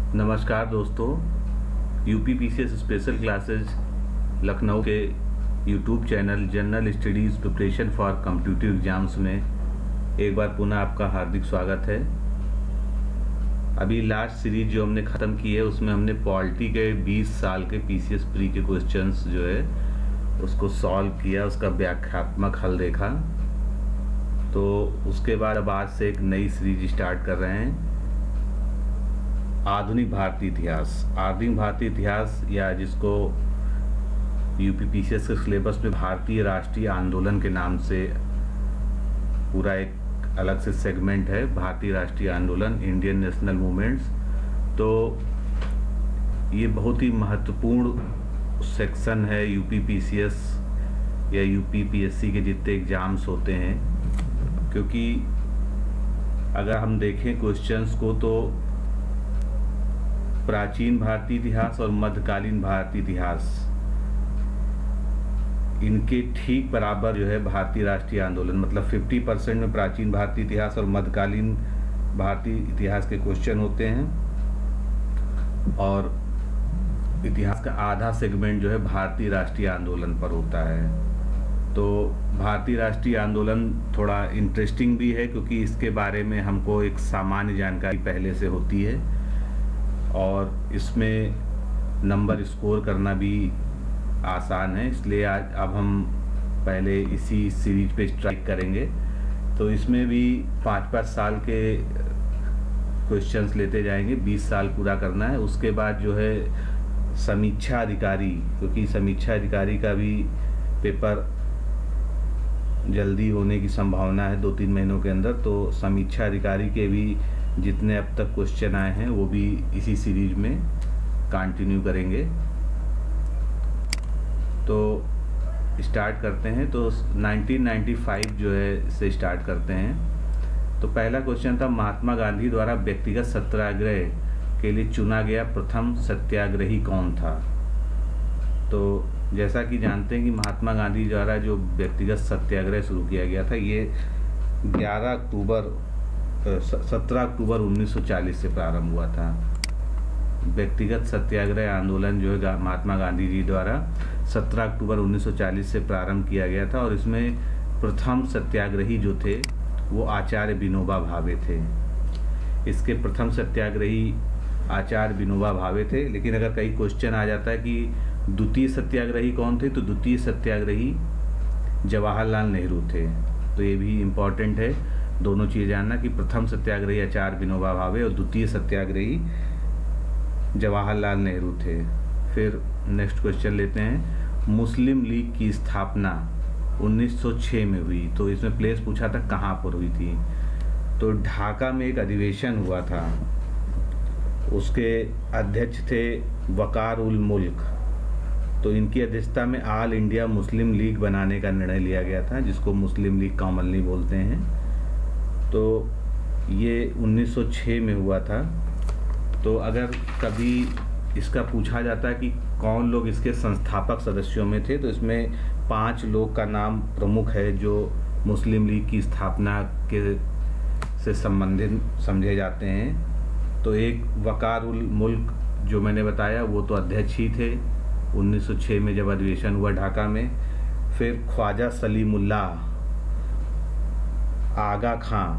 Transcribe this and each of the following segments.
नमस्कार दोस्तों, UP PCS special classes Lucknow के YouTube channel general studies preparation for competitive exams में एक बार पुनः आपका हार्दिक स्वागत है। अभी लास्ट सीरीज जो हमने ख़त्म की है उसमें हमने पॉलिटी के 20 साल के पीसीएस प्री के क्वेश्चंस जो है उसको सॉल्व किया, उसका व्याख्यात्मक हल देखा। तो उसके बाद अब आज से एक नई सीरीज स्टार्ट कर रहे हैं, आधुनिक भारतीय इतिहास। आधुनिक भारतीय इतिहास या जिसको यूपी पीसीएस के सिलेबस में भारतीय राष्ट्रीय आंदोलन के नाम से पूरा एक अलग से सेगमेंट है, भारतीय राष्ट्रीय आंदोलन, इंडियन नेशनल मूवमेंट्स। तो ये बहुत ही महत्वपूर्ण सेक्शन है यूपी पीसीएस या यूपी पीएससी के जितने एग्जाम्स होते हैं, क्योंकि अगर हम देखें क्वेश्चंस को तो प्राचीन भारतीय इतिहास और मध्यकालीन भारतीय इतिहास इनके ठीक बराबर जो है भारतीय राष्ट्रीय आंदोलन, मतलब 50% में प्राचीन भारतीय इतिहास और मध्यकालीन भारतीय इतिहास के क्वेश्चन होते हैं, और इतिहास का आधा सेगमेंट जो है भारतीय राष्ट्रीय आंदोलन पर होता है। तो भारतीय राष्ट्रीय आंदोलन थोड़ा इंटरेस्टिंग भी है क्योंकि इसके बारे में हमको एक सामान्य जानकारी पहले से होती है और इसमें नंबर स्कोर करना भी आसान है, इसलिए आज अब हम पहले इसी सीरीज पे स्ट्राइक करेंगे। तो इसमें भी 5-5 साल के क्वेश्चंस लेते जाएंगे, 20 साल पूरा करना है। उसके बाद जो है समीक्षा अधिकारी, क्योंकि समीक्षा अधिकारी का भी पेपर जल्दी होने की संभावना है 2-3 महीनों के अंदर, तो समीक्षा अधिकारी के भी जितने अब तक क्वेश्चन आए हैं वो भी इसी सीरीज में कंटिन्यू करेंगे। तो स्टार्ट करते हैं। तो 1995 जो है से स्टार्ट करते हैं। तो पहला क्वेश्चन था, महात्मा गांधी द्वारा व्यक्तिगत सत्याग्रह के लिए चुना गया प्रथम सत्याग्रही कौन था? तो जैसा कि जानते हैं कि महात्मा गांधी द्वारा जो व्यक्तिगत सत्याग्रह शुरू किया गया था ये 17 अक्टूबर 1940 से प्रारंभ हुआ था। व्यक्तिगत सत्याग्रह आंदोलन जो है महात्मा गांधी जी द्वारा 17 अक्टूबर 1940 से प्रारंभ किया गया था, और इसमें प्रथम सत्याग्रही जो थे वो आचार्य विनोबा भावे थे। इसके प्रथम सत्याग्रही आचार्य विनोबा भावे थे। लेकिन अगर कहीं क्वेश्चन आ जाता है कि द्वितीय सत्याग्रही कौन थे, तो द्वितीय सत्याग्रही जवाहरलाल नेहरू थे। तो ये भी इम्पोर्टेंट है दोनों चीज़ जानना कि प्रथम सत्याग्रही आचार्य विनोबा भावे और द्वितीय सत्याग्रही जवाहरलाल नेहरू थे। फिर नेक्स्ट क्वेश्चन लेते हैं, मुस्लिम लीग की स्थापना 1906 में हुई। तो इसमें प्लेस पूछा था कहाँ पर हुई थी, तो ढाका में एक अधिवेशन हुआ था, उसके अध्यक्ष थे वकार उल मुल्क। तो इनकी अध्यक्षता में ऑल इंडिया मुस्लिम लीग बनाने का निर्णय लिया गया था, जिसको मुस्लिम लीग कॉमनली बोलते हैं। तो ये 1906 में हुआ था। तो अगर कभी इसका पूछा जाता है कि कौन लोग इसके संस्थापक सदस्यों में थे, तो इसमें 5 लोग का नाम प्रमुख है जो मुस्लिम लीग की स्थापना के से संबंधित समझे जाते हैं। तो एक वकार उल मुल्क जो मैंने बताया वो तो अध्यक्ष ही थे 1906 में जब अधिवेशन हुआ ढाका में। फिर ख्वाजा सलीमुल्लाह आगा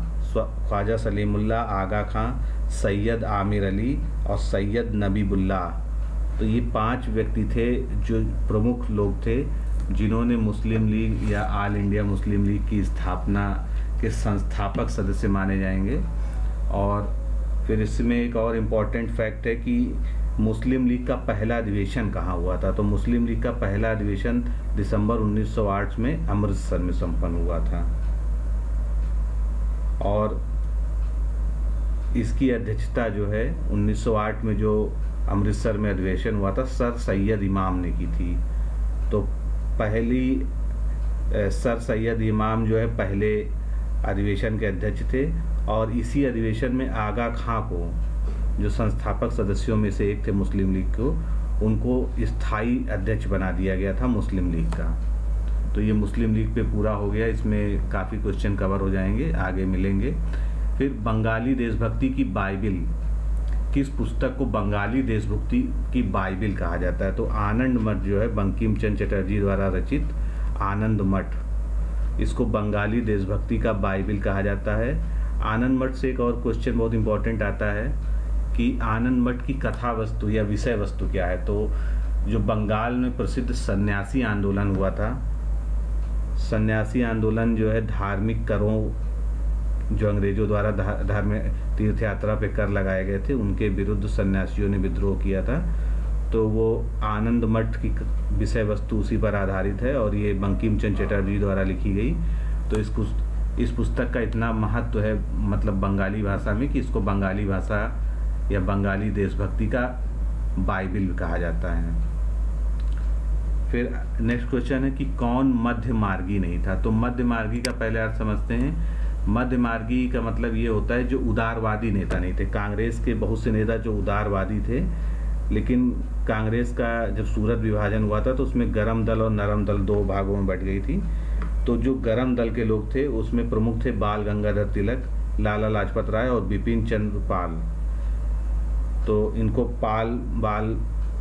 खां, सैयद आमिर अली और सैयद नबीबुल्लाह। तो ये 5 व्यक्ति थे जो प्रमुख लोग थे जिन्होंने मुस्लिम लीग या ऑल इंडिया मुस्लिम लीग की स्थापना के संस्थापक सदस्य माने जाएंगे। और फिर इसमें एक और इम्पॉर्टेंट फैक्ट है कि मुस्लिम लीग का पहला अधिवेशन कहाँ हुआ था। तो मुस्लिम लीग का पहला अधिवेशन दिसंबर 1908 में अमृतसर में संपन्न हुआ था, और इसकी अध्यक्षता जो है 1908 में जो अमृतसर में अधिवेशन हुआ था सर सैयद इमाम ने की थी। तो पहली सर सैयद इमाम जो है पहले अधिवेशन के अध्यक्ष थे, और इसी अधिवेशन में आगा खां को, जो संस्थापक सदस्यों में से एक थे मुस्लिम लीग को, उनको स्थायी अध्यक्ष बना दिया गया था मुस्लिम लीग का। तो ये मुस्लिम लीग पे पूरा हो गया। इसमें काफ़ी क्वेश्चन कवर हो जाएंगे, आगे मिलेंगे। फिर बंगाली देशभक्ति की बाइबिल किस पुस्तक को बंगाली देशभक्ति की बाइबिल कहा जाता है? तो आनंद मठ जो है बंकिम चंद्र चटर्जी द्वारा रचित आनंद मठ, इसको बंगाली देशभक्ति का बाइबिल कहा जाता है। आनंद मठ से एक और क्वेश्चन बहुत इंपॉर्टेंट आता है कि आनंद मठ की कथा वस्तु या विषय वस्तु क्या है? तो जो बंगाल में प्रसिद्ध सन्यासी आंदोलन हुआ था, सन्यासी आंदोलन जो है धार्मिक करों, जो अंग्रेजों द्वारा धार्मिक तीर्थ यात्रा पे कर लगाए गए थे, उनके विरुद्ध सन्यासियों ने विद्रोह किया था। तो वो आनंद मठ की विषय वस्तु उसी पर आधारित है और ये बंकिम चंद्र चटर्जी द्वारा लिखी गई। तो इस पुस्तक का इतना महत्व है मतलब बंगाली भाषा में कि इसको बंगाली भाषा या बंगाली देशभक्ति का बाइबिल कहा जाता है। फिर नेक्स्ट क्वेश्चन है कि कौन मध्य मार्गी नहीं था? तो मध्य मार्गी का पहले अर्थ समझते हैं। मध्य मार्गी का मतलब ये होता है जो उदारवादी नेता नहीं थे। कांग्रेस के बहुत से नेता जो उदारवादी थे, लेकिन कांग्रेस का जब सूरत विभाजन हुआ था तो उसमें गरम दल और नरम दल दो भागों में बट गई थी। तो जो गरम दल के लोग थे उसमें प्रमुख थे बाल गंगाधर तिलक, लाला लाजपत राय और बिपिन चंद्र पाल। तो इनको पाल बाल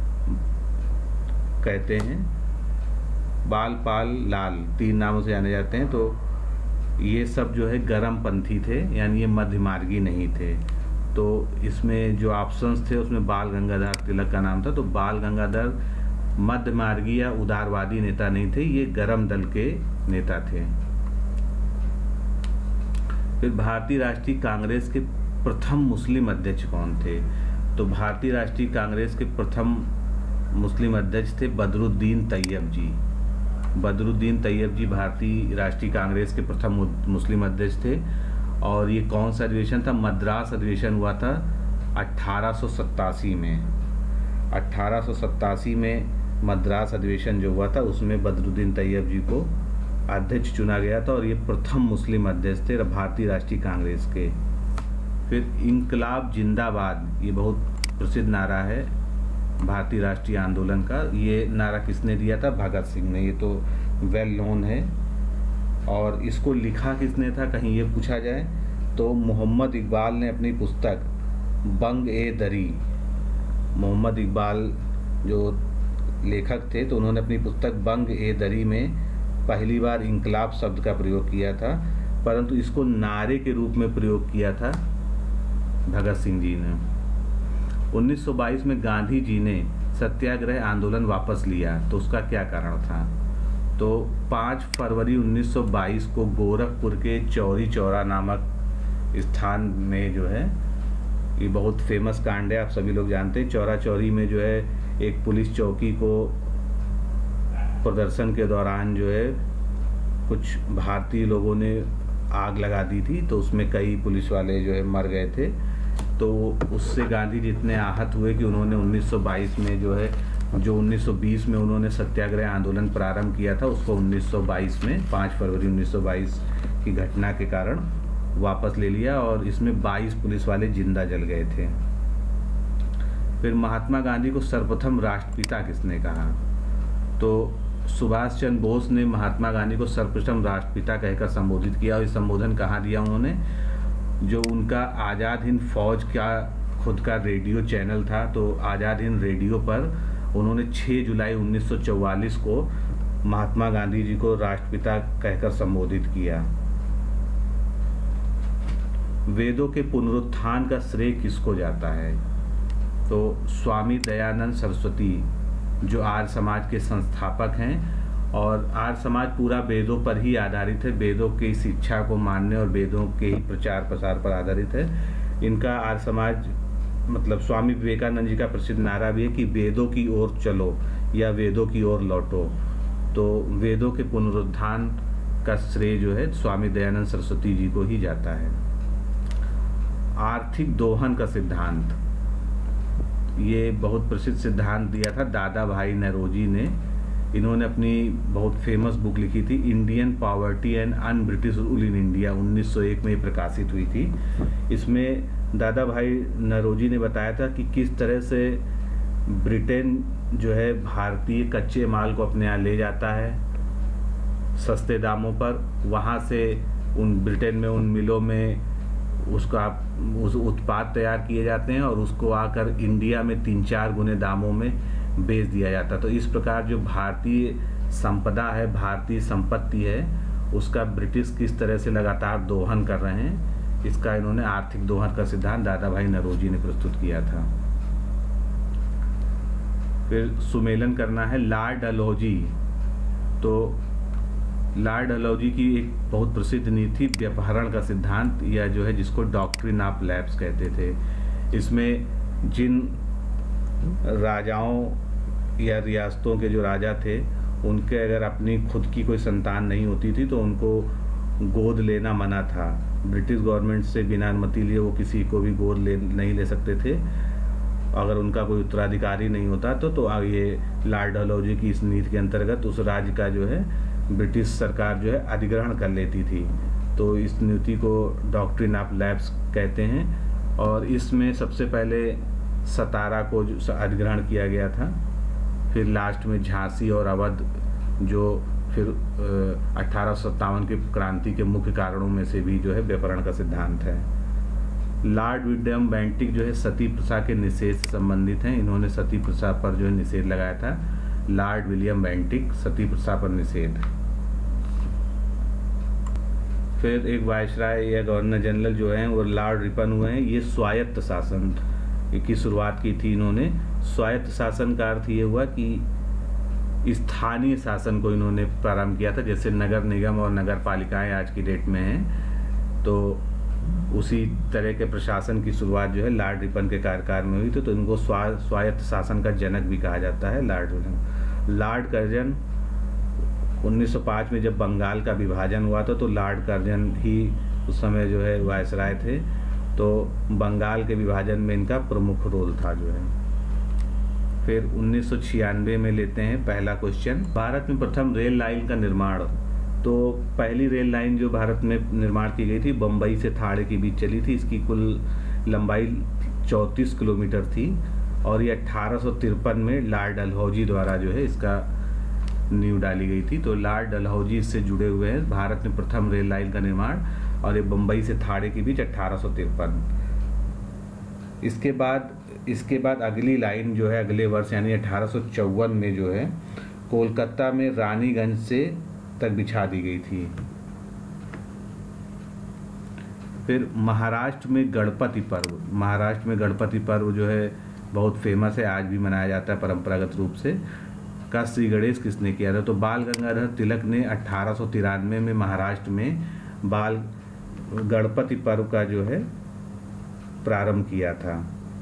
कहते हैं, बाल पाल लाल तीन नामों से जाने जाते हैं। तो ये सब जो है गरम पंथी थे, यानी ये मध्य मार्गी नहीं थे। तो इसमें जो ऑप्शंस थे उसमें बाल गंगाधर तिलक का नाम था। तो बाल गंगाधर मध्य मार्गी या उदारवादी नेता नहीं थे, ये गरम दल के नेता थे। फिर भारतीय राष्ट्रीय कांग्रेस के प्रथम मुस्लिम अध्यक्ष कौन थे? तो भारतीय राष्ट्रीय कांग्रेस के प्रथम मुस्लिम अध्यक्ष थे बदरुद्दीन तैयब जी। बदरुद्दीन तैयब जी भारतीय राष्ट्रीय कांग्रेस के प्रथम मुस्लिम अध्यक्ष थे। और ये कौन सा अधिवेशन था? मद्रास अधिवेशन हुआ था 1887 में। 1887 में मद्रास अधिवेशन जो हुआ था उसमें बदरुद्दीन तैयब जी को अध्यक्ष चुना गया था और ये प्रथम मुस्लिम अध्यक्ष थे भारतीय राष्ट्रीय कांग्रेस के। फिर इनकलाब जिंदाबाद, ये बहुत प्रसिद्ध नारा है भारतीय राष्ट्रीय आंदोलन का। ये नारा किसने दिया था? भगत सिंह ने। ये तो वेल नोन है। और इसको लिखा किसने था कहीं ये पूछा जाए तो मोहम्मद इकबाल ने अपनी पुस्तक बंग ए दरी, मोहम्मद इकबाल जो लेखक थे तो उन्होंने अपनी पुस्तक बंग ए दरी में पहली बार इनकलाब शब्द का प्रयोग किया था, परंतु इसको नारे के रूप में प्रयोग किया था भगत सिंह जी ने। 1922 में गांधी जी ने सत्याग्रह आंदोलन वापस लिया, तो उसका क्या कारण था? तो 5 फरवरी 1922 को गोरखपुर के चौरी चौरा नामक स्थान में जो है, ये बहुत फेमस कांड है, आप सभी लोग जानते हैं। चौरा चौरी में जो है एक पुलिस चौकी को प्रदर्शन के दौरान जो है कुछ भारतीय लोगों ने आग लगा दी थी, तो उसमें कई पुलिस वाले जो है मर गए थे। तो उससे गांधी जी इतने आहत हुए कि उन्होंने 1922 में जो है, जो 1920 में उन्होंने सत्याग्रह आंदोलन प्रारंभ किया था, उसको 1922 में 5 फरवरी 1922 की घटना के कारण वापस ले लिया और इसमें 22 पुलिस वाले जिंदा जल गए थे। फिर महात्मा गांधी को सर्वप्रथम राष्ट्रपिता किसने कहा? तो सुभाष चंद्र बोस ने महात्मा गांधी को सर्वप्रथम राष्ट्रपिता कहकर संबोधित किया। और ये संबोधन कहाँ दिया उन्होंने? जो उनका आज़ाद हिंद फौज का खुद का रेडियो चैनल था, तो आज़ाद हिंद रेडियो पर उन्होंने 6 जुलाई 1944 को महात्मा गांधी जी को राष्ट्रपिता कहकर संबोधित किया। वेदों के पुनरुत्थान का श्रेय किसको जाता है? तो स्वामी दयानंद सरस्वती जो आर्य समाज के संस्थापक हैं, और आर्य समाज पूरा वेदों पर ही आधारित है, वेदों की शिक्षा को मानने और वेदों के ही प्रचार प्रसार पर आधारित है। इनका आर्य समाज मतलब स्वामी विवेकानंद जी का प्रसिद्ध नारा भी है कि वेदों की ओर चलो या वेदों की ओर लौटो। तो वेदों के पुनरुत्थान का श्रेय जो है स्वामी दयानंद सरस्वती जी को ही जाता है। आर्थिक दोहन का सिद्धांत, ये बहुत प्रसिद्ध सिद्धांत दिया था दादा भाई नौरोजी ने। इन्होंने अपनी बहुत फेमस बुक लिखी थी Indian poverty and un British rule in India, 1901 में प्रकाशित हुई थी। इसमें दादा भाई नौरोजी ने बताया था कि किस तरह से ब्रिटेन जो है भारतीय कच्चे माल को अपने यहाँ ले जाता है सस्ते दामों पर, वहाँ से उन ब्रिटेन में उन मिलों में उसको उस उत्पाद तैयार किए जाते हैं और उसको आकर इंडिया में 3-4 गुने दामों में बेच दिया जाता है। तो इस प्रकार जो भारतीय संपदा है, भारतीय संपत्ति है, उसका ब्रिटिश किस तरह से लगातार दोहन कर रहे हैं, इसका इन्होंने आर्थिक दोहन का सिद्धांत दादा भाई नौरोजी ने प्रस्तुत किया था। फिर सुमेलन करना है लॉर्ड डलहौजी। तो लॉर्ड डलहौजी की एक बहुत प्रसिद्ध नीति व्यपहरण का सिद्धांत, या जो है जिसको डॉक्ट्रिन ऑफ लैप्स कहते थे। इसमें जिन राजाओं या रियासतों के जो राजा थे, उनके अगर अपनी खुद की कोई संतान नहीं होती थी तो उनको गोद लेना मना था। ब्रिटिश गवर्नमेंट से बिना अनुमति लिए वो किसी को भी गोद नहीं ले सकते थे। अगर उनका कोई उत्तराधिकारी नहीं होता तो ये लॉर्ड डलहौजी की इस नीति के अंतर्गत उस राज्य का जो है ब्रिटिश सरकार जो है अधिग्रहण कर लेती थी। तो इस नीति को डॉक्ट्रिन ऑफ लैप्स कहते हैं। और इसमें सबसे पहले सतारा को अधिग्रहण किया गया था, फिर लास्ट में झांसी और अवध, जो फिर 1857 की क्रांति के मुख्य कारणों में से भी जो है व्यपहरण का सिद्धांत है। लॉर्ड विलियम बेंटिक जो है सती प्रथा के निषेध से संबंधित हैं। इन्होंने सती प्रथा पर जो है निषेध लगाया था। लॉर्ड विलियम बेंटिक, सती प्रथा पर निषेध। फिर एक वायसराय या गवर्नर जनरल जो हैं वो लॉर्ड रिपन हुए हैं। ये स्वायत्त शासन की शुरुआत की थी इन्होंने। स्वायत्त शासन का अर्थ ये हुआ कि स्थानीय शासन को इन्होंने प्रारंभ किया था। जैसे नगर निगम और नगर पालिकाएं आज की डेट में हैं, तो उसी तरह के प्रशासन की शुरुआत जो है लॉर्ड रिपन के कार्यकाल में हुई थी। तो इनको स्वायत्त शासन का जनक भी कहा जाता है, लॉर्ड कर्जन। 1905 में जब बंगाल का विभाजन हुआ था तो लॉर्ड कर्जन ही उस समय जो है वायसराय थे। तो बंगाल के विभाजन में इनका प्रमुख रोल था जो है। फिर 1996 में लेते हैं पहला क्वेश्चन, भारत में प्रथम रेल लाइन का निर्माण। तो पहली रेल लाइन जो भारत में निर्माण की गई थी बम्बई से थाड़े के बीच चली थी। इसकी कुल लंबाई 34 किलोमीटर थी और ये 1853 में लॉर्ड डलहौजी द्वारा जो है इसका नींव डाली गई थी। तो लॉर्ड डलहौजी से जुड़े हुए हैं। भारत में प्रथम रेल लाइन का निर्माण और ये बम्बई से थाड़े के बीच 1853। इसके बाद अगली लाइन जो है अगले वर्ष यानी 1854 में जो है कोलकाता में रानीगंज से तक बिछा दी गई थी। फिर महाराष्ट्र में गणपति पर्व जो है बहुत फेमस है, आज भी मनाया जाता है परंपरागत रूप से। का श्री गणेश किसने किया था? तो बाल गंगाधर तिलक ने 1893 में महाराष्ट्र में बाल गणपति पर्व का जो है प्रारंभ किया था।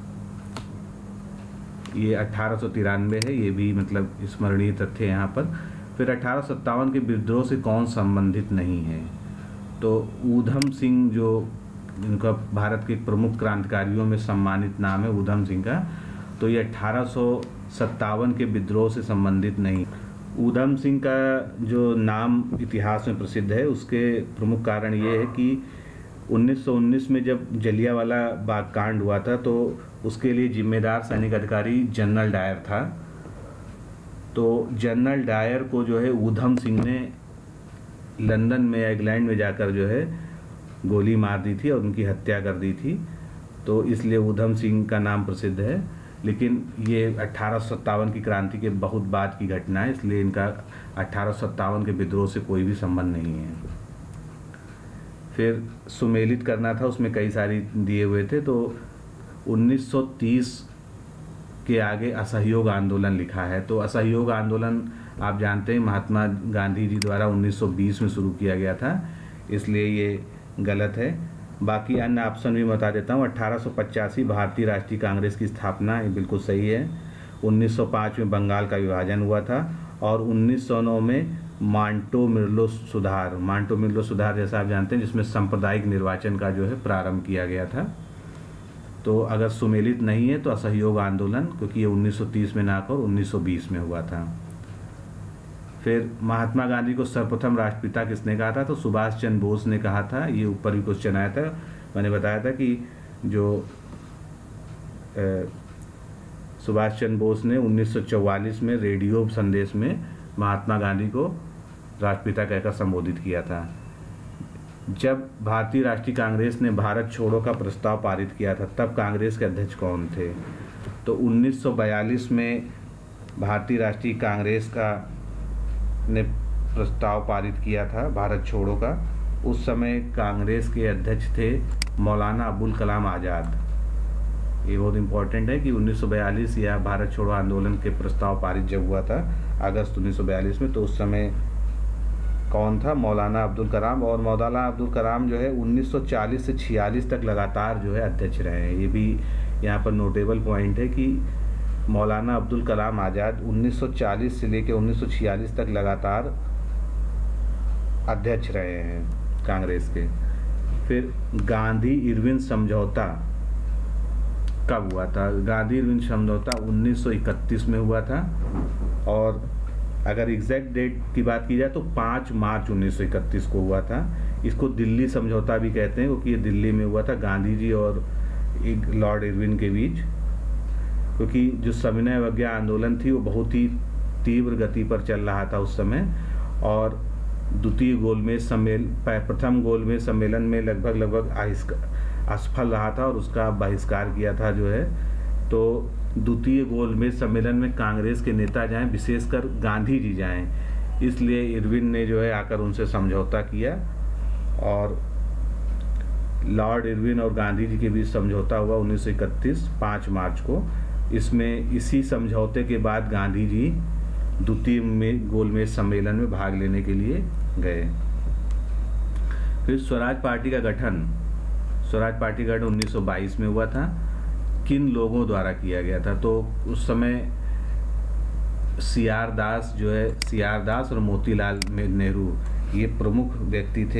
ये 1893 है, ये भी मतलब स्मरणीय तथ्य है यहाँ पर। फिर 1857 के विद्रोह से कौन संबंधित नहीं है? तो ऊधम सिंह, जो इनका भारत के प्रमुख क्रांतिकारियों में सम्मानित नाम है ऊधम सिंह का, तो ये 1857 के विद्रोह से संबंधित नहीं। ऊधम सिंह का जो नाम इतिहास में प्रसिद्ध है उसके प्रमुख कारण ये है कि 1919 में जब जलियांवाला बाग कांड हुआ था तो उसके लिए जिम्मेदार सैनिक अधिकारी जनरल डायर था। तो जनरल डायर को जो है ऊधम सिंह ने लंदन में या इंग्लैंड में जाकर जो है गोली मार दी थी और उनकी हत्या कर दी थी। तो इसलिए ऊधम सिंह का नाम प्रसिद्ध है। लेकिन ये 1857 की क्रांति के बहुत बाद की घटना है, इसलिए इनका 1857 के विद्रोह से कोई भी संबंध नहीं है। फिर सुमेलित करना था, उसमें कई सारी दिए हुए थे। तो 1930 के आगे असहयोग आंदोलन लिखा है। तो असहयोग आंदोलन आप जानते हैं महात्मा गांधी जी द्वारा 1920 में शुरू किया गया था, इसलिए ये गलत है। बाकी अन्य ऑप्शन भी बता देता हूँ। 1885 भारतीय राष्ट्रीय कांग्रेस की स्थापना, ये बिल्कुल सही है। 1905 में बंगाल का विभाजन हुआ था और 1909 में मांटो मिर्लो सुधार जैसा आप जानते हैं, जिसमें सांप्रदायिक निर्वाचन का जो है प्रारंभ किया गया था। तो अगर सुमेलित नहीं है तो असहयोग आंदोलन, क्योंकि ये 1930 में ना कर 1920 में हुआ था। फिर महात्मा गांधी को सर्वप्रथम राष्ट्रपिता किसने कहा था? तो सुभाष चंद्र बोस ने कहा था। ये ऊपर भी क्वेश्चन आया था, मैंने बताया था कि जो सुभाष चंद्र बोस ने 1944 में रेडियो संदेश में महात्मा गांधी को राष्ट्रपिता कहकर संबोधित किया था। जब भारतीय राष्ट्रीय कांग्रेस ने भारत छोड़ो का प्रस्ताव पारित किया था तब कांग्रेस के अध्यक्ष कौन थे? तो 1942 में भारतीय राष्ट्रीय कांग्रेस का ने प्रस्ताव पारित किया था भारत छोड़ो का। उस समय कांग्रेस के अध्यक्ष थे मौलाना अबुल कलाम आज़ाद। ये बहुत इम्पोर्टेंट है कि 1942 या भारत छोड़ो आंदोलन के प्रस्ताव पारित जब हुआ था अगस्त 1942 में, तो उस समय कौन था? मौलाना अब्दुल कलाम। और मौलाना अब्दुल कलाम जो है 1940 से 46 तक लगातार जो है अध्यक्ष रहे हैं। ये भी यहाँ पर नोटेबल पॉइंट है कि मौलाना अब्दुल कलाम आज़ाद 1940 से लेकर 1946 तक लगातार अध्यक्ष रहे हैं कांग्रेस के। फिर गांधी इरविन समझौता कब हुआ था? गांधी इरविन समझौता 1931 में हुआ था, और अगर एग्जैक्ट डेट की बात की जाए तो 5 मार्च 1931 को हुआ था। इसको दिल्ली समझौता भी कहते हैं क्योंकि ये दिल्ली में हुआ था गांधी जी और लॉर्ड इरविन के बीच, क्योंकि जो सविनय अवज्ञा आंदोलन थी वो बहुत ही तीव्र गति पर चल रहा था उस समय, और द्वितीय गोलमेज प्रथम गोलमेज सम्मेलन में लगभग असफल रहा था और उसका बहिष्कार किया था जो है। तो द्वितीय गोलमेज सम्मेलन में कांग्रेस के नेता जाएं, विशेषकर गांधी जी जाएं, इसलिए इरविन ने जो है आकर उनसे समझौता किया और लॉर्ड इरविन और गांधी जी के बीच समझौता हुआ 1931 5 मार्च को। इसमें इसी समझौते के बाद गांधी जी द्वितीय गोलमेज सम्मेलन में भाग लेने के लिए गए। फिर स्वराज पार्टी का गठन 1922 में हुआ था। किन लोगों द्वारा किया गया था? तो उस समय सीआर दास और मोतीलाल नेहरू ये प्रमुख व्यक्ति थे।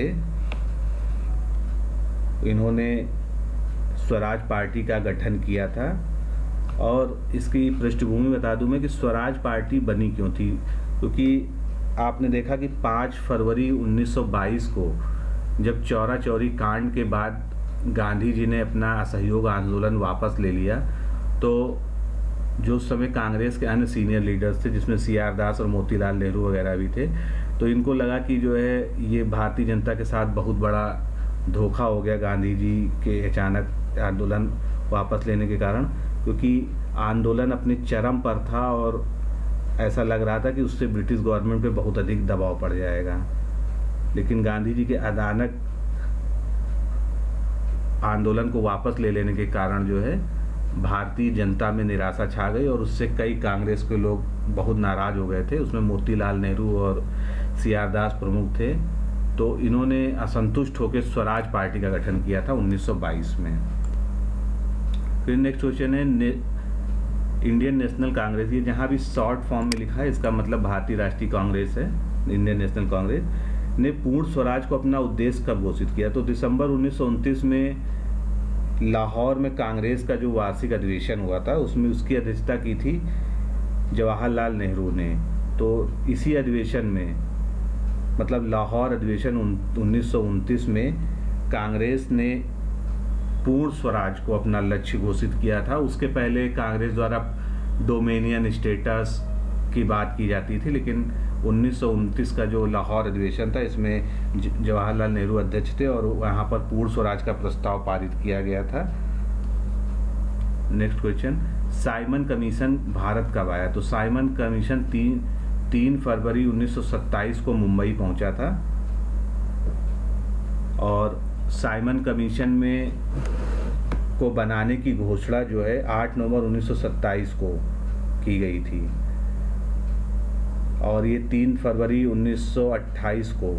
इन्होंने स्वराज पार्टी का गठन किया था। और इसकी पृष्ठभूमि बता दूं मैं कि स्वराज पार्टी बनी क्यों थी, क्योंकि आपने देखा कि 5 फरवरी 1922 को जब चौरा चौरी कांड के बाद गांधी जी ने अपना असहयोग आंदोलन वापस ले लिया, तो जो उस समय कांग्रेस के अन्य सीनियर लीडर्स थे जिसमें सीआर दास और मोतीलाल नेहरू वगैरह भी थे, तो इनको लगा कि जो है ये भारतीय जनता के साथ बहुत बड़ा धोखा हो गया गांधी जी के अचानक आंदोलन वापस लेने के कारण, क्योंकि आंदोलन अपने चरम पर था और ऐसा लग रहा था कि उससे ब्रिटिश गवर्नमेंट पे बहुत अधिक दबाव पड़ जाएगा। लेकिन गांधी जी के अचानक आंदोलन को वापस ले लेने के कारण जो है भारतीय जनता में निराशा छा गई और उससे कई कांग्रेस के लोग बहुत नाराज हो गए थे। उसमें मोतीलाल नेहरू और सीआर दास प्रमुख थे। तो इन्होंने असंतुष्ट होकर स्वराज पार्टी का गठन किया था 1922 में। फिर नेक्स्ट क्वेश्चन है इंडियन नेशनल कांग्रेस। ये जहाँ भी शॉर्ट फॉर्म में लिखा है इसका मतलब भारतीय राष्ट्रीय कांग्रेस है। इंडियन नेशनल कांग्रेस ने पूर्ण स्वराज को अपना उद्देश्य कब घोषित किया? तो दिसंबर 1929 में लाहौर में कांग्रेस का जो वार्षिक अधिवेशन हुआ था उसमें उसकी अध्यक्षता की थी जवाहरलाल नेहरू ने। तो इसी अधिवेशन में मतलब लाहौर अधिवेशन 1929 में कांग्रेस ने पूर्ण स्वराज को अपना लक्ष्य घोषित किया था। उसके पहले कांग्रेस द्वारा डोमेनियन स्टेटस की बात की जाती थी, लेकिन 1929 का जो लाहौर अधिवेशन था इसमें जवाहरलाल नेहरू अध्यक्ष थे और वहाँ पर पूर्ण स्वराज का प्रस्ताव पारित किया गया था। Next question, Simon commission Bharat कब आया? तो साइमन कमीशन 3 फरवरी 1927 को मुंबई पहुंचा था और साइमन कमीशन में को बनाने की घोषणा जो है 8 नवंबर 1927 को की गई थी और ये 3 फरवरी 1928 को,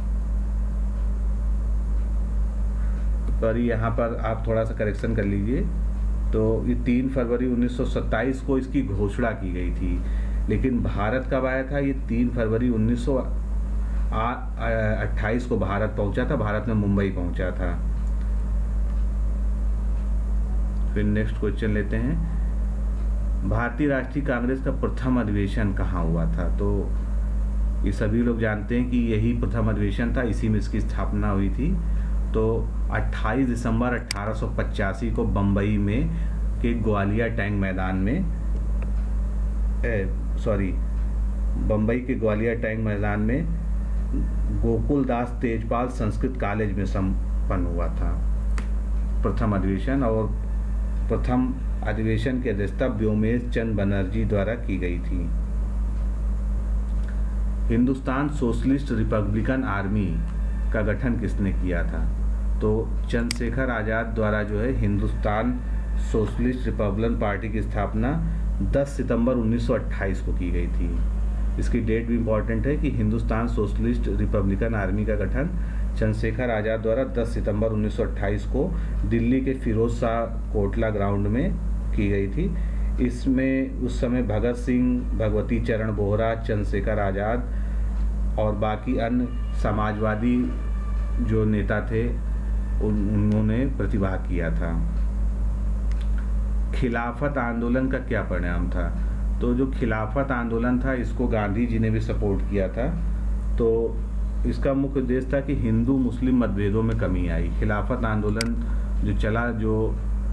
पर यहाँ पर आप थोड़ा सा करेक्शन कर लीजिए, तो ये 3 फरवरी 1927 को इसकी घोषणा की गई थी। लेकिन भारत कब आया था? ये 3 फरवरी 1928 को भारत पहुंचा था, भारत में मुंबई पहुंचा था। फिर नेक्स्ट क्वेश्चन लेते हैं, भारतीय राष्ट्रीय कांग्रेस का प्रथम अधिवेशन कहाँ हुआ था? तो ये सभी लोग जानते हैं कि यही प्रथम अधिवेशन था, इसी में इसकी स्थापना हुई थी। तो 28 दिसंबर 1885 को बम्बई में के ग्वालियर टैंक मैदान में बम्बई के ग्वालियर टैंक मैदान में गोकुलदास तेजपाल संस्कृत कॉलेज में संपन्न हुआ था प्रथम अधिवेशन, और प्रथम अधिवेशन की अध्यक्षता व्योमेश चंद्र बनर्जी द्वारा की गई थी। हिंदुस्तान सोशलिस्ट रिपब्लिकन आर्मी का गठन किसने किया था? तो चंद्रशेखर आज़ाद द्वारा जो है हिंदुस्तान सोशलिस्ट रिपब्लिकन पार्टी की स्थापना 10 सितंबर 1928 को की गई थी। इसकी डेट भी इम्पॉर्टेंट है कि हिंदुस्तान सोशलिस्ट रिपब्लिकन आर्मी का गठन चंद्रशेखर आज़ाद द्वारा 10 सितंबर 1928 को दिल्ली के फिरोज शाह कोटला ग्राउंड में की गई थी। इसमें उस समय भगत सिंह, भगवती चरण बोहरा, चंद्रशेखर आज़ाद और बाकी अन्य समाजवादी जो नेता थे उन्होंने प्रतिभाग किया था। खिलाफत आंदोलन का क्या परिणाम था? तो जो खिलाफत आंदोलन था इसको गांधी जी ने भी सपोर्ट किया था। तो इसका मुख्य उद्देश्य था कि हिंदू मुस्लिम मतभेदों में कमी आई। खिलाफत आंदोलन जो चला, जो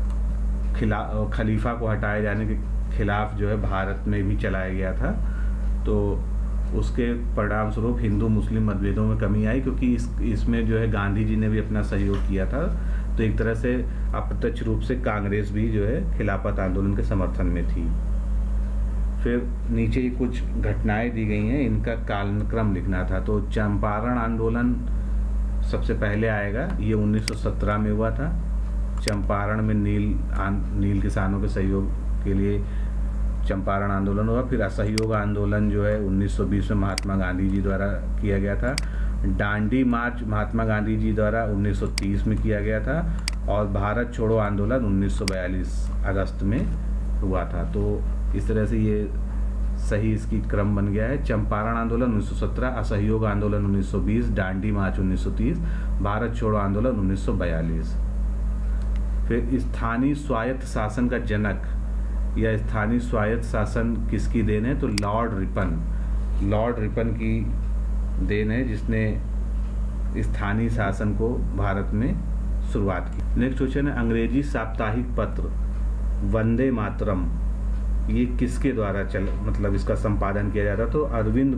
खलीफा को हटाए जाने के खिलाफ जो है भारत में भी चलाया गया था, तो उसके परिणाम स्वरूप हिंदू मुस्लिम मतभेदों में कमी आई, क्योंकि इसमें जो है गांधी जी ने भी अपना सहयोग किया था। तो एक तरह से अप्रत्यक्ष रूप से कांग्रेस भी जो है खिलाफत आंदोलन के समर्थन में थी। फिर नीचे ही कुछ घटनाएं दी गई हैं, इनका कालक्रम लिखना था। तो चंपारण आंदोलन सबसे पहले आएगा, ये 1917 में हुआ था। चंपारण में नील किसानों के सहयोग के लिए चंपारण आंदोलन हुआ। फिर असहयोग आंदोलन जो है 1920 में महात्मा गांधी जी द्वारा किया गया था। दांडी मार्च महात्मा गांधी जी द्वारा 1930 में किया गया था, और भारत छोड़ो आंदोलन 1942 अगस्त में हुआ था। तो इस तरह से ये सही इसकी क्रम बन गया है। चंपारण आंदोलन 1917, असहयोग आंदोलन 1920, दांडी मार्च 1930, भारत छोड़ो आंदोलन 1942। फिर स्थानीय स्वायत्त शासन का जनक या स्थानीय स्वायत्त शासन किसकी देन है? तो लॉर्ड रिपन की देन है, जिसने स्थानीय शासन को भारत में शुरुआत की। नेक्स्ट क्वेश्चन है, अंग्रेजी साप्ताहिक पत्र वंदे मातरम ये किसके द्वारा मतलब इसका संपादन किया जाता? तो अरविंद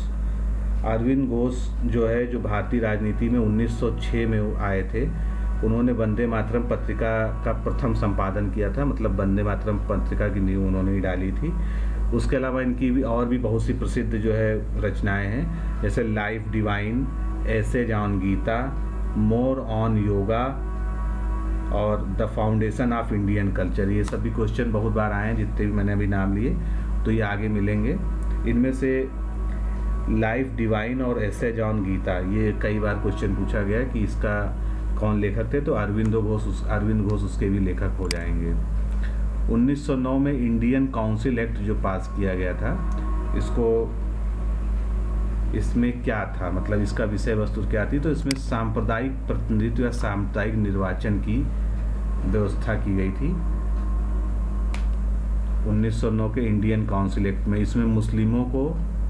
घोष जो है, जो भारतीय राजनीति में 1906 में आए थे, उन्होंने वंदे मातरम पत्रिका का प्रथम संपादन किया था। मतलब वंदे मातरम पत्रिका की नींव उन्होंने ही डाली थी। उसके अलावा इनकी भी और भी बहुत सी प्रसिद्ध जो है रचनाएं हैं, जैसे life divine, essays on Gita, more on yoga और the foundation of Indian culture. ये सभी क्वेश्चन बहुत बार आए हैं, जितने भी मैंने अभी नाम लिए, तो ये आगे मिलेंगे। इनमें से लाइफ डिवाइन और एसेज ऑन गीता, ये कई बार क्वेश्चन पूछा गया कि इसका कौन लेखक थे? तो अरविंद घोष उसके भी लेखक हो जाएंगे। 1909 में इंडियन काउंसिल एक्ट जो पास किया गया था, इसमें क्या था, मतलब इसका विषय वस्तु क्या थी? तो इसमें सांप्रदायिक प्रतिनिधित्व या सामुदायिक निर्वाचन की व्यवस्था की गई थी 1909 के इंडियन काउंसिल एक्ट में। इसमें मुस्लिमों को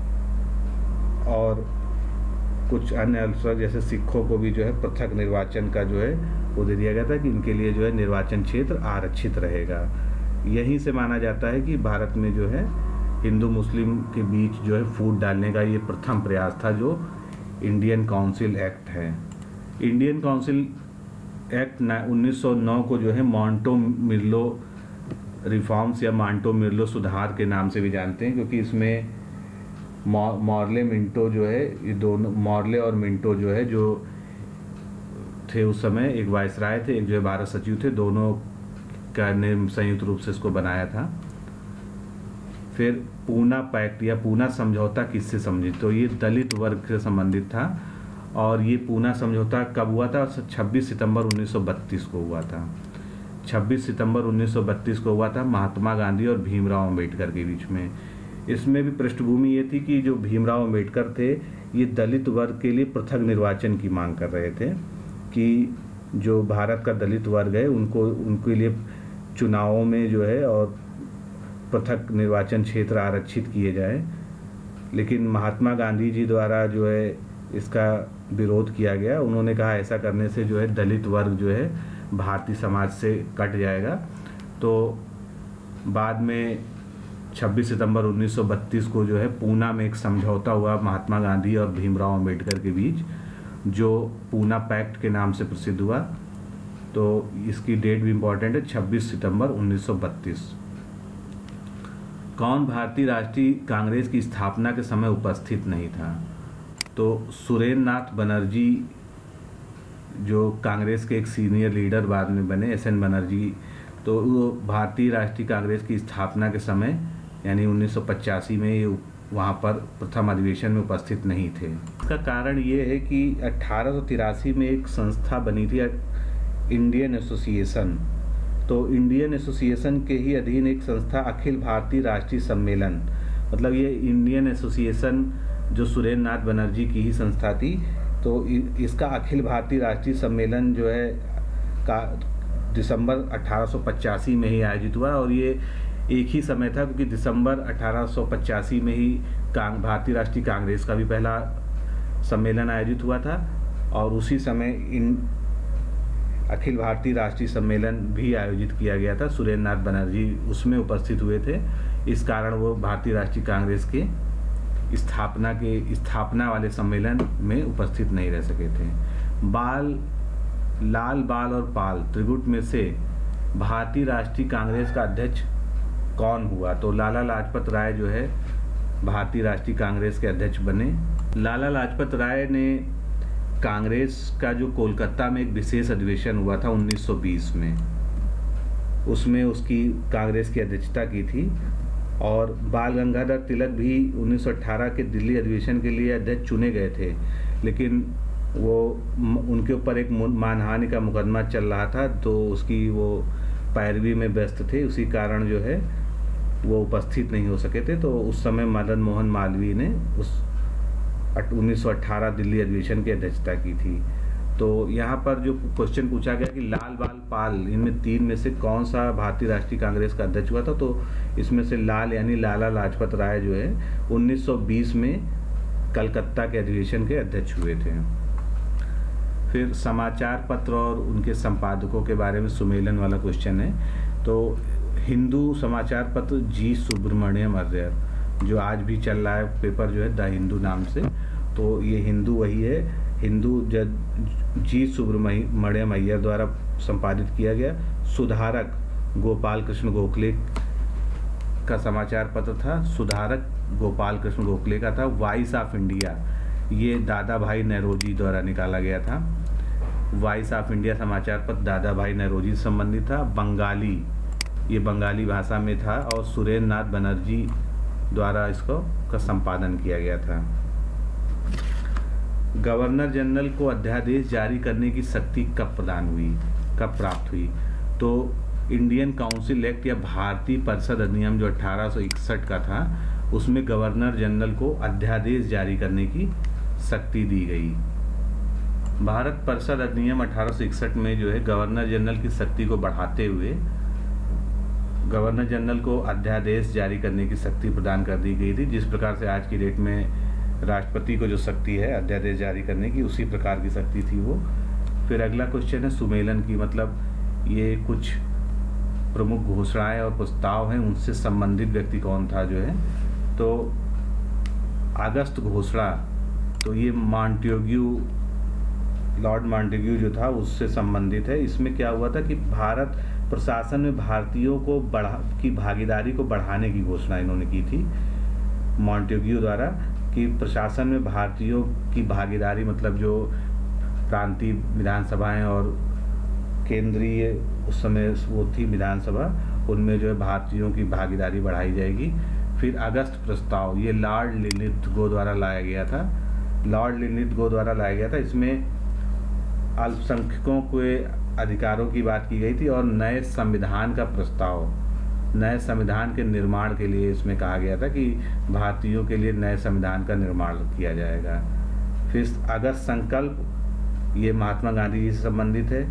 और कुछ अन्य अल्पसंख्यक जैसे सिखों को भी जो है पृथक निर्वाचन का जो है वो दे दिया गया था कि इनके लिए जो है निर्वाचन क्षेत्र आरक्षित रहेगा। यहीं से माना जाता है कि भारत में जो है हिंदू मुस्लिम के बीच जो है फूट डालने का ये प्रथम प्रयास था, जो इंडियन काउंसिल एक्ट है। इंडियन काउंसिल एक्ट 1909 को जो है मॉन्टो मिर्लो रिफॉर्म्स या मॉन्टो मिर्लो सुधार के नाम से भी जानते हैं, क्योंकि इसमें मॉर्ले मिंटो जो है, ये दोनों मॉर्ले और मिंटो जो है, जो थे उस समय एक वायसराय थे, एक जो है भारत सचिव थे, दोनों का ने संयुक्त रूप से इसको बनाया था। फिर पूना पैक्ट या पूना समझौता किससे संबंधित? तो ये दलित वर्ग से संबंधित था, और ये पूना समझौता कब हुआ था? 26 सितंबर 1932 को हुआ था। 26 सितंबर 1932 को हुआ था महात्मा गांधी और भीमराव अंबेडकर के बीच में। इसमें भी पृष्ठभूमि ये थी कि जो भीमराव अंबेडकर थे, ये दलित वर्ग के लिए पृथक निर्वाचन की मांग कर रहे थे कि जो भारत का दलित वर्ग है उनके लिए चुनावों में जो है और पृथक निर्वाचन क्षेत्र आरक्षित किए जाए। लेकिन महात्मा गांधी जी द्वारा जो है इसका विरोध किया गया। उन्होंने कहा ऐसा करने से जो है दलित वर्ग जो है भारतीय समाज से कट जाएगा। तो बाद में 26 सितंबर 1932 को जो है पूना में एक समझौता हुआ महात्मा गांधी और भीमराव अंबेडकर के बीच, जो पूना पैक्ट के नाम से प्रसिद्ध हुआ। तो इसकी डेट भी इम्पॉर्टेंट है, 26 सितंबर 1932। कौन भारतीय राष्ट्रीय कांग्रेस की स्थापना के समय उपस्थित नहीं था? तो सुरेंद्र नाथ बनर्जी, जो कांग्रेस के एक सीनियर लीडर बाद में बने, SN बनर्जी, तो वो भारतीय राष्ट्रीय कांग्रेस की स्थापना के समय यानी 1985 में ये वहाँ पर प्रथम अधिवेशन में उपस्थित नहीं थे। इसका कारण ये है कि 1883 में एक संस्था बनी थी, इंडियन एसोसिएशन। तो इंडियन एसोसिएशन के ही अधीन एक संस्था अखिल भारतीय राष्ट्रीय सम्मेलन, मतलब ये इंडियन एसोसिएशन जो सुरेंद्र नाथ बनर्जी की ही संस्था थी, तो इसका अखिल भारतीय राष्ट्रीय सम्मेलन जो है का दिसंबर 1885 में ही आयोजित हुआ। और ये एक ही समय था क्योंकि दिसंबर 1885 में ही भारतीय राष्ट्रीय कांग्रेस का भी पहला सम्मेलन आयोजित हुआ था, और उसी समय इन अखिल भारतीय राष्ट्रीय सम्मेलन भी आयोजित किया गया था। सुरेंद्र नाथ बनर्जी उसमें उपस्थित हुए थे, इस कारण वो भारतीय राष्ट्रीय कांग्रेस के स्थापना वाले सम्मेलन में उपस्थित नहीं रह सके थे। लाल बाल और पाल त्रिगुट में से भारतीय राष्ट्रीय कांग्रेस का अध्यक्ष कौन हुआ? तो लाला लाजपत राय जो है भारतीय राष्ट्रीय कांग्रेस के अध्यक्ष बने। लाला लाजपत राय ने कांग्रेस का जो कोलकाता में एक विशेष अधिवेशन हुआ था 1920 में, उसमें उसकी कांग्रेस की अध्यक्षता की थी। और बाल गंगाधर तिलक भी 1918 के दिल्ली अधिवेशन के लिए अध्यक्ष चुने गए थे, लेकिन वो उनके ऊपर एक मानहानि का मुकदमा चल रहा था, तो उसकी वो पैरवी में व्यस्त थे, उसी कारण जो है वो उपस्थित नहीं हो सके थे। तो उस समय मदन मोहन मालवीय ने उस 1918 दिल्ली अधिवेशन की अध्यक्षता की थी। तो यहाँ पर जो क्वेश्चन पूछा गया कि लाल बाल पाल, इनमें तीन में से कौन सा भारतीय राष्ट्रीय कांग्रेस का अध्यक्ष हुआ था? तो इसमें से लाल यानी लाला लाजपत राय जो है 1920 में कलकत्ता के अधिवेशन के अध्यक्ष हुए थे। फिर समाचार पत्र और उनके संपादकों के बारे में सुमेलन वाला क्वेश्चन है। तो हिंदू समाचार पत्र जी सुब्रमण्यम अय्यर, जो आज भी चल रहा है पेपर जो है द हिंदू नाम से, तो ये हिंदू वही है, हिंदू जी सुब्रमण्यम अय्यर द्वारा संपादित किया गया। सुधारक गोपाल कृष्ण गोखले का समाचार पत्र था, सुधारक गोपाल कृष्ण गोखले का था। वॉइस ऑफ इंडिया ये दादा भाई नौरोजी द्वारा निकाला गया था। वॉइस ऑफ इंडिया समाचार पत्र दादा भाई नौरोजी से संबंधित था। बंगाली, ये बंगाली भाषा में था और सुरेंद्र नाथ बनर्जी द्वारा इसको का संपादन किया गया था। गवर्नर जनरल को अध्यादेश जारी करने की शक्ति कब प्राप्त हुई? तो इंडियन काउंसिल एक्ट या भारतीय परिषद अधिनियम जो 1861 का था, उसमें गवर्नर जनरल को अध्यादेश जारी करने की शक्ति दी गई। भारत परिषद अधिनियम 1861 में जो है गवर्नर जनरल की शक्ति को बढ़ाते हुए गवर्नर जनरल को अध्यादेश जारी करने की शक्ति प्रदान कर दी गई थी। जिस प्रकार से आज की डेट में राष्ट्रपति को जो शक्ति है अध्यादेश जारी करने की, उसी प्रकार की शक्ति थी वो। फिर अगला क्वेश्चन है सुमेलन की, मतलब ये कुछ प्रमुख घोषणाएं और प्रस्ताव हैं, उनसे संबंधित व्यक्ति कौन था जो है? तो अगस्त घोषणा, तो ये लॉर्ड मॉन्टेग्यू जो था उससे संबंधित है। इसमें क्या हुआ था कि भारत प्रशासन में भारतीयों की भागीदारी को बढ़ाने की घोषणा इन्होंने की थी मॉन्टेग्यू द्वारा, कि प्रशासन में भारतीयों की भागीदारी, मतलब जो प्रांतीय विधानसभाएं और केंद्रीय उस समय वो थी विधानसभा, उनमें जो है भारतीयों की भागीदारी बढ़ाई जाएगी। फिर अगस्त प्रस्ताव, ये लॉर्ड लिनलिथगो द्वारा लाया गया था। इसमें अल्पसंख्यकों के अधिकारों की बात की गई थी और नए संविधान का प्रस्ताव, नए संविधान के निर्माण के लिए इसमें कहा गया था कि भारतीयों के लिए नए संविधान का निर्माण किया जाएगा। फिर अगस्त संकल्प, ये महात्मा गांधी जी से संबंधित है।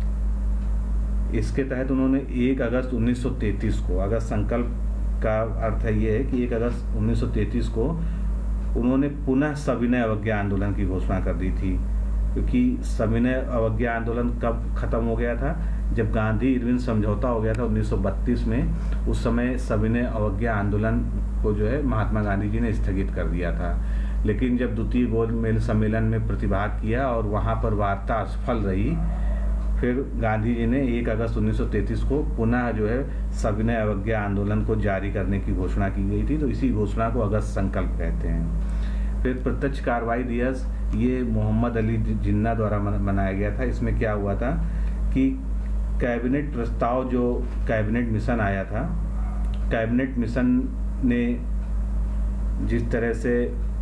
इसके तहत उन्होंने 1 अगस्त 1933 को, अगस्त संकल्प का अर्थ है ये है कि 1 अगस्त 1933 को उन्होंने पुनः सविनय अवज्ञा आंदोलन की घोषणा कर दी थी, क्योंकि सविनय अवज्ञा आंदोलन कब खत्म हो गया था? जब गांधी इरविन समझौता हो गया था 1932 में, उस समय सविनय अवज्ञा आंदोलन को जो है महात्मा गांधी जी ने स्थगित कर दिया था। लेकिन जब द्वितीय गोलमेज सम्मेलन में प्रतिभाग किया और वहाँ पर वार्ता असफल रही, फिर गांधी जी ने 1 अगस्त 1933 को पुनः जो है सविनय अवज्ञा आंदोलन को जारी करने की घोषणा की गई थी। तो इसी घोषणा को अगस्त संकल्प कहते हैं। फिर प्रत्यक्ष कार्रवाई दिवस, ये मोहम्मद अली जिन्ना द्वारा मनाया गया था। इसमें क्या हुआ था कि कैबिनेट प्रस्ताव, जो कैबिनेट मिशन आया था, कैबिनेट मिशन ने जिस तरह से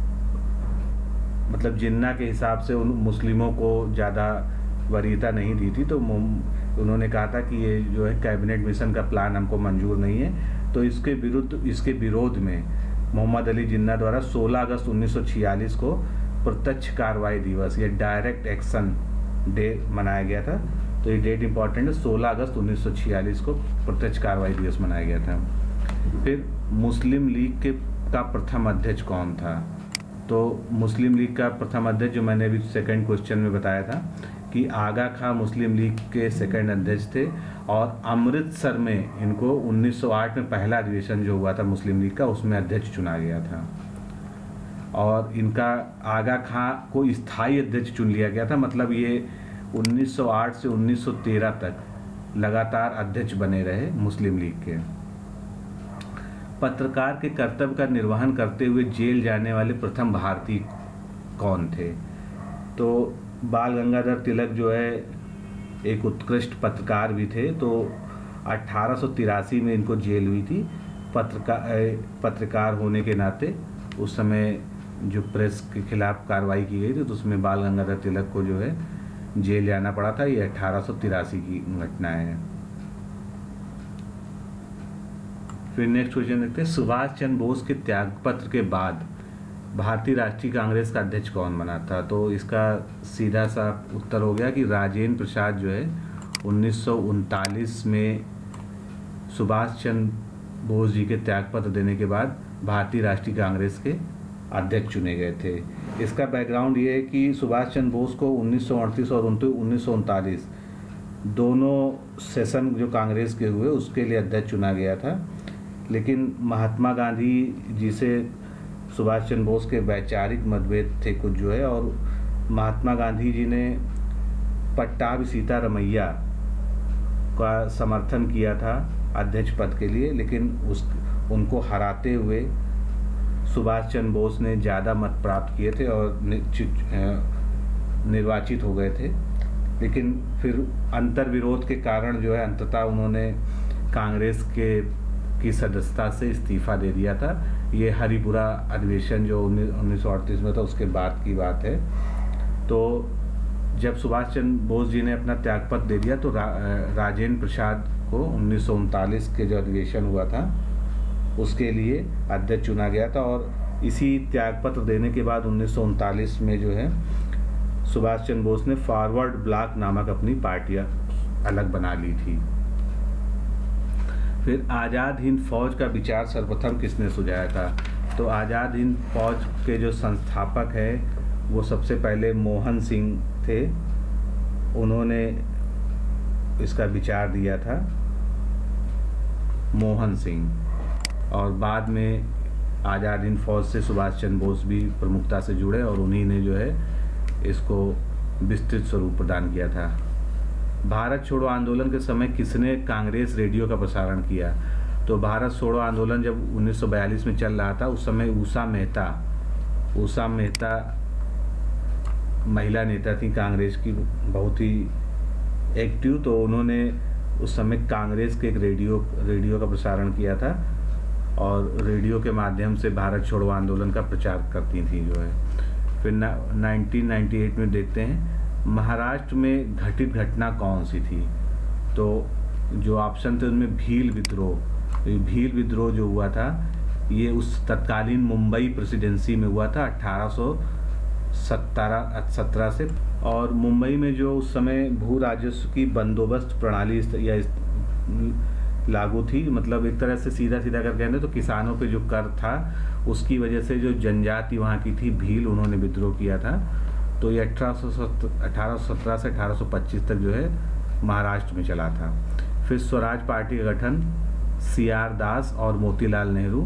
मतलब जिन्ना के हिसाब से उन मुस्लिमों को ज़्यादा वरीयता नहीं दी थी, तो उन्होंने कहा था कि ये जो है कैबिनेट मिशन का प्लान हमको मंजूर नहीं है। तो इसके विरोध में मोहम्मद अली जिन्ना द्वारा 16 अगस्त 1946 को प्रत्यक्ष कार्रवाई दिवस या डायरेक्ट एक्शन डे मनाया गया था। तो ये डेट इंपॉर्टेंट है, 16 अगस्त 1946 को प्रत्यक्ष कार्रवाई दिवस मनाया गया था। फिर मुस्लिम लीग का प्रथम अध्यक्ष कौन था? तो मुस्लिम लीग का प्रथम अध्यक्ष, जो मैंने अभी सेकंड क्वेश्चन में बताया था कि आगा खां मुस्लिम लीग के सेकंड अध्यक्ष थे, और अमृतसर में इनको 1908 में पहला अधिवेशन जो हुआ था मुस्लिम लीग का, उसमें अध्यक्ष चुना गया था। और इनका आगा खां को स्थायी अध्यक्ष चुन लिया गया था, मतलब ये 1908 से 1913 तक लगातार अध्यक्ष बने रहे मुस्लिम लीग के। पत्रकार के कर्तव्य का निर्वहन करते हुए जेल जाने वाले प्रथम भारतीय कौन थे? तो बाल गंगाधर तिलक जो है एक उत्कृष्ट पत्रकार भी थे। तो 1883 में इनको जेल हुई थी पत्रकार होने के नाते। उस समय जो प्रेस के खिलाफ कार्रवाई की गई थी, तो उसमें बाल गंगाधर तिलक को जो है जेल जाना पड़ा था। ये 1883 की घटना है। फिर नेक्स्ट क्वेश्चन देखते हैं, सुभाष चंद्र बोस के त्यागपत्र के बाद भारतीय राष्ट्रीय कांग्रेस का अध्यक्ष कौन बना था? तो इसका सीधा सा उत्तर हो गया कि राजेंद्र प्रसाद जो है 1939 में सुभाष चंद्र बोस जी के त्यागपत्र देने के बाद भारतीय राष्ट्रीय कांग्रेस के अध्यक्ष चुने गए थे। इसका बैकग्राउंड ये है कि सुभाष चंद्र बोस को 1938 और 1939 दोनों सेशन जो कांग्रेस के हुए उसके लिए अध्यक्ष चुना गया था। लेकिन महात्मा गांधी जी से सुभाष चंद्र बोस के वैचारिक मतभेद थे कुछ जो है, और महात्मा गांधी जी ने पट्टाभी सीतारमैया का समर्थन किया था अध्यक्ष पद के लिए, लेकिन उनको हराते हुए सुभाष चंद्र बोस ने ज़्यादा मत प्राप्त किए थे और निर्वाचित हो गए थे। लेकिन फिर अंतर्विरोध के कारण जो है अंततः उन्होंने कांग्रेस की सदस्यता से इस्तीफा दे दिया था। ये हरिपुरा अधिवेशन जो 1938 में था उसके बाद की बात है। तो जब सुभाष चंद्र बोस जी ने अपना त्यागपत्र दे दिया तो राजेंद्र प्रसाद को 1939 के जो अधिवेशन हुआ था उसके लिए अध्यक्ष चुना गया था। और इसी त्यागपत्र देने के बाद 1939 में जो है सुभाष चंद्र बोस ने फॉरवर्ड ब्लॉक नामक अपनी पार्टियां अलग बना ली थी। फिर आज़ाद हिंद फौज का विचार सर्वप्रथम किसने सुझाया था? तो आज़ाद हिंद फौज के जो संस्थापक हैं वो सबसे पहले मोहन सिंह थे। उन्होंने इसका विचार दिया था, मोहन सिंह। और बाद में आज़ाद हिंद फौज से सुभाष चंद्र बोस भी प्रमुखता से जुड़े और उन्हीं ने जो है इसको विस्तृत स्वरूप प्रदान किया था। भारत छोड़ो आंदोलन के समय किसने कांग्रेस रेडियो का प्रसारण किया? तो भारत छोड़ो आंदोलन जब 1942 में चल रहा था उस समय उषा मेहता महिला नेता थी कांग्रेस की, बहुत ही एक्टिव। तो उन्होंने उस समय कांग्रेस के एक रेडियो का प्रसारण किया था और रेडियो के माध्यम से भारत छोड़ो आंदोलन का प्रचार करती थी जो है। फिर 1998 में देखते हैं महाराष्ट्र में घटित घटना कौन सी थी? तो जो ऑप्शन थे उनमें भील विद्रोह जो हुआ था ये उस तत्कालीन मुंबई प्रेसिडेंसी में हुआ था 1817 से। और मुंबई में जो उस समय भू राजस्व की बंदोबस्त प्रणाली या लागू थी, मतलब एक तरह से सीधा कर कहते तो किसानों पे जो कर था उसकी वजह से जो जनजाति वहाँ की थी भील, उन्होंने विद्रोह किया था। तो ये 1817 से 1825 तक जो है महाराष्ट्र में चला था। फिर स्वराज पार्टी का गठन CR दास और मोतीलाल नेहरू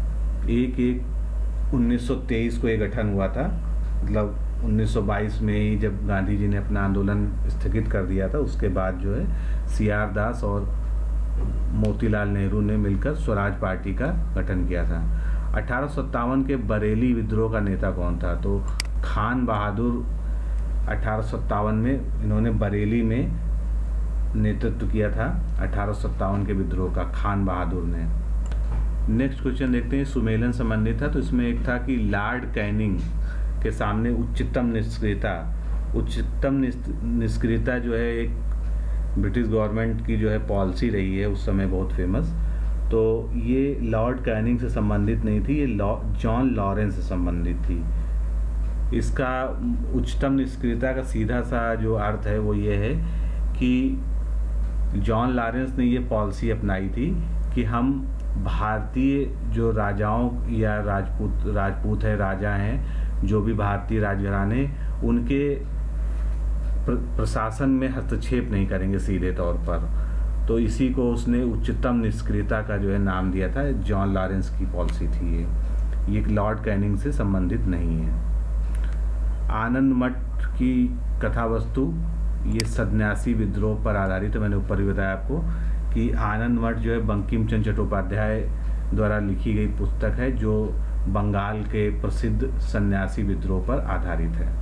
1/1/1923 को ये गठन हुआ था। मतलब 1922 में ही जब गांधी जी ने अपना आंदोलन स्थगित कर दिया था, उसके बाद जो है CR दास और मोतीलाल नेहरू ने मिलकर स्वराज पार्टी का गठन किया था। 1857 के बरेली विद्रोह का नेता कौन था? तो खान बहादुर 1857 में इन्होंने बरेली में नेतृत्व किया था 1857 के विद्रोह का, खान बहादुर ने। नेक्स्ट क्वेश्चन देखते हैं, सुमेलन संबंधित था। तो इसमें एक था कि लॉर्ड कैनिंग के सामने उच्चतम निष्क्रियता जो है एक ब्रिटिश गवर्नमेंट की जो है पॉलिसी रही है उस समय, बहुत फेमस। तो ये लॉर्ड कैनिंग से संबंधित नहीं थी, ये जॉन लॉरेंस से संबंधित थी। इसका उच्चतम निष्क्रियता का सीधा सा जो अर्थ है वो ये है कि जॉन लॉरेंस ने ये पॉलिसी अपनाई थी कि हम भारतीय जो राजाओं या राजपूत है, राजा हैं, जो भी भारतीय राजघराने, उनके प्रशासन में हस्तक्षेप नहीं करेंगे सीधे तौर पर। तो इसी को उसने उच्चतम निष्क्रियता का जो है नाम दिया था। जॉन लॉरेंस की पॉलिसी थी ये लॉर्ड कैनिंग से संबंधित नहीं है। आनंद मठ की कथा वस्तु ये सन्यासी विद्रोह पर आधारित है। मैंने ऊपर ही बताया आपको कि आनंद मठ जो है बंकिम चंद्र चट्टोपाध्याय द्वारा लिखी गई पुस्तक है जो बंगाल के प्रसिद्ध सन्यासी विद्रोह पर आधारित है।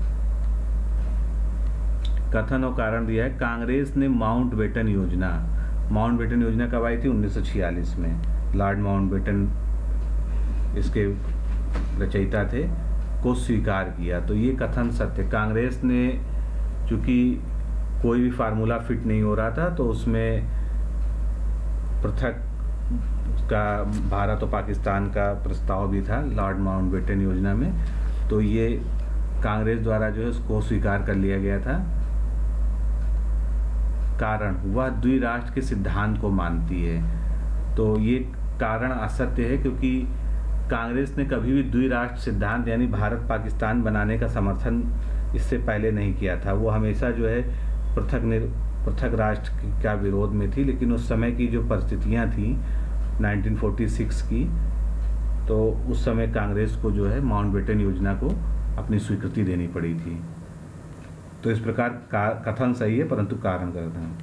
कथन और कारण दिया है, कांग्रेस ने माउंटबेटन योजना कब आई थी? 1946 में। लॉर्ड माउंटबेटन इसके रचयिता थे, को स्वीकार किया। तो ये कथन सत्य। कांग्रेस ने चूंकि कोई भी फार्मूला फिट नहीं हो रहा था तो उसमें पृथक का भारत और पाकिस्तान का प्रस्ताव भी था लॉर्ड माउंटबेटन योजना में। तो ये कांग्रेस द्वारा जो है उसको स्वीकार कर लिया गया था। कारण, वह द्विराष्ट्र के सिद्धांत को मानती है। तो ये कारण असत्य है क्योंकि कांग्रेस ने कभी भी द्विराष्ट्र सिद्धांत यानी भारत पाकिस्तान बनाने का समर्थन इससे पहले नहीं किया था। वो हमेशा जो है पृथक राष्ट्र का विरोध में थी। लेकिन उस समय की जो परिस्थितियां थी 1946 की, तो उस समय कांग्रेस को जो है माउंटबेटन योजना को अपनी स्वीकृति देनी पड़ी थी। तो इस प्रकार कथन सही है परंतु कारण गलत है।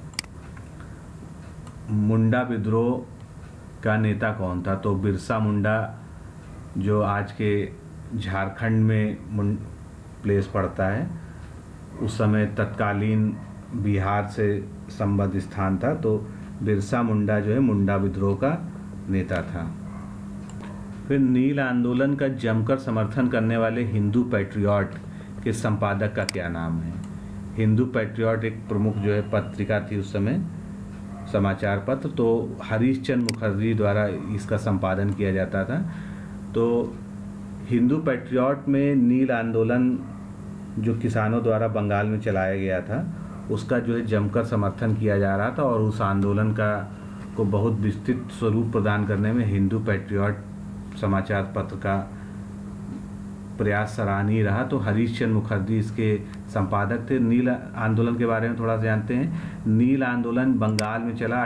मुंडा विद्रोह का नेता कौन था? तो बिरसा मुंडा जो आज के झारखंड में प्लेस पड़ता है, उस समय तत्कालीन बिहार से संबद्ध स्थान था। तो बिरसा मुंडा जो है मुंडा विद्रोह का नेता था। फिर नील आंदोलन का जमकर समर्थन करने वाले हिंदू पैट्रियट के संपादक का क्या नाम है? हिंदू पैट्रियट एक प्रमुख जो है पत्रिका थी उस समय, समाचार पत्र। तो हरीश चंद्र मुखर्जी द्वारा इसका संपादन किया जाता था। तो हिंदू पैट्रियट में नील आंदोलन जो किसानों द्वारा बंगाल में चलाया गया था उसका जो है जमकर समर्थन किया जा रहा था और उस आंदोलन को बहुत विस्तृत स्वरूप प्रदान करने में हिंदू पैट्रियट समाचार पत्र का प्रयास सराहनीय रहा। तो हरीश चंद्र मुखर्जी इसके संपादक थे। नील आंदोलन के बारे में थोड़ा सा जानते हैं। नील आंदोलन बंगाल में चला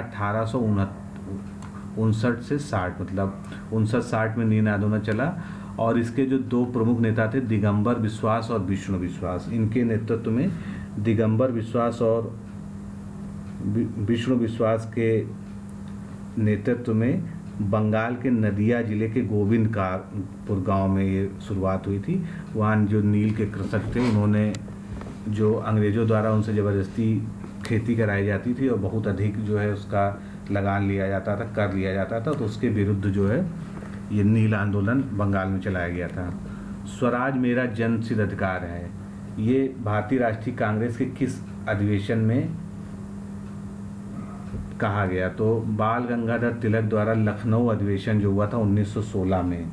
1859 से 60, मतलब 59-60 में नील आंदोलन चला। और इसके जो दो प्रमुख नेता थे दिगंबर विश्वास और विष्णु विश्वास, इनके नेतृत्व में दिगंबर विश्वास और विष्णु विश्वास के नेतृत्व में बंगाल के नदिया जिले के गोविंदपुर गांव में ये शुरुआत हुई थी। वहाँ जो नील के कृषक थे उन्होंने जो अंग्रेज़ों द्वारा उनसे ज़बरदस्ती खेती कराई जाती थी और बहुत अधिक जो है उसका लगान लिया जाता था, कर लिया जाता था, तो उसके विरुद्ध जो है ये नील आंदोलन बंगाल में चलाया गया था। स्वराज मेरा जन्मसिद्ध अधिकार है, ये भारतीय राष्ट्रीय कांग्रेस के किस अधिवेशन में कहा गया? तो बाल गंगाधर तिलक द्वारा लखनऊ अधिवेशन जो हुआ था 1916 में,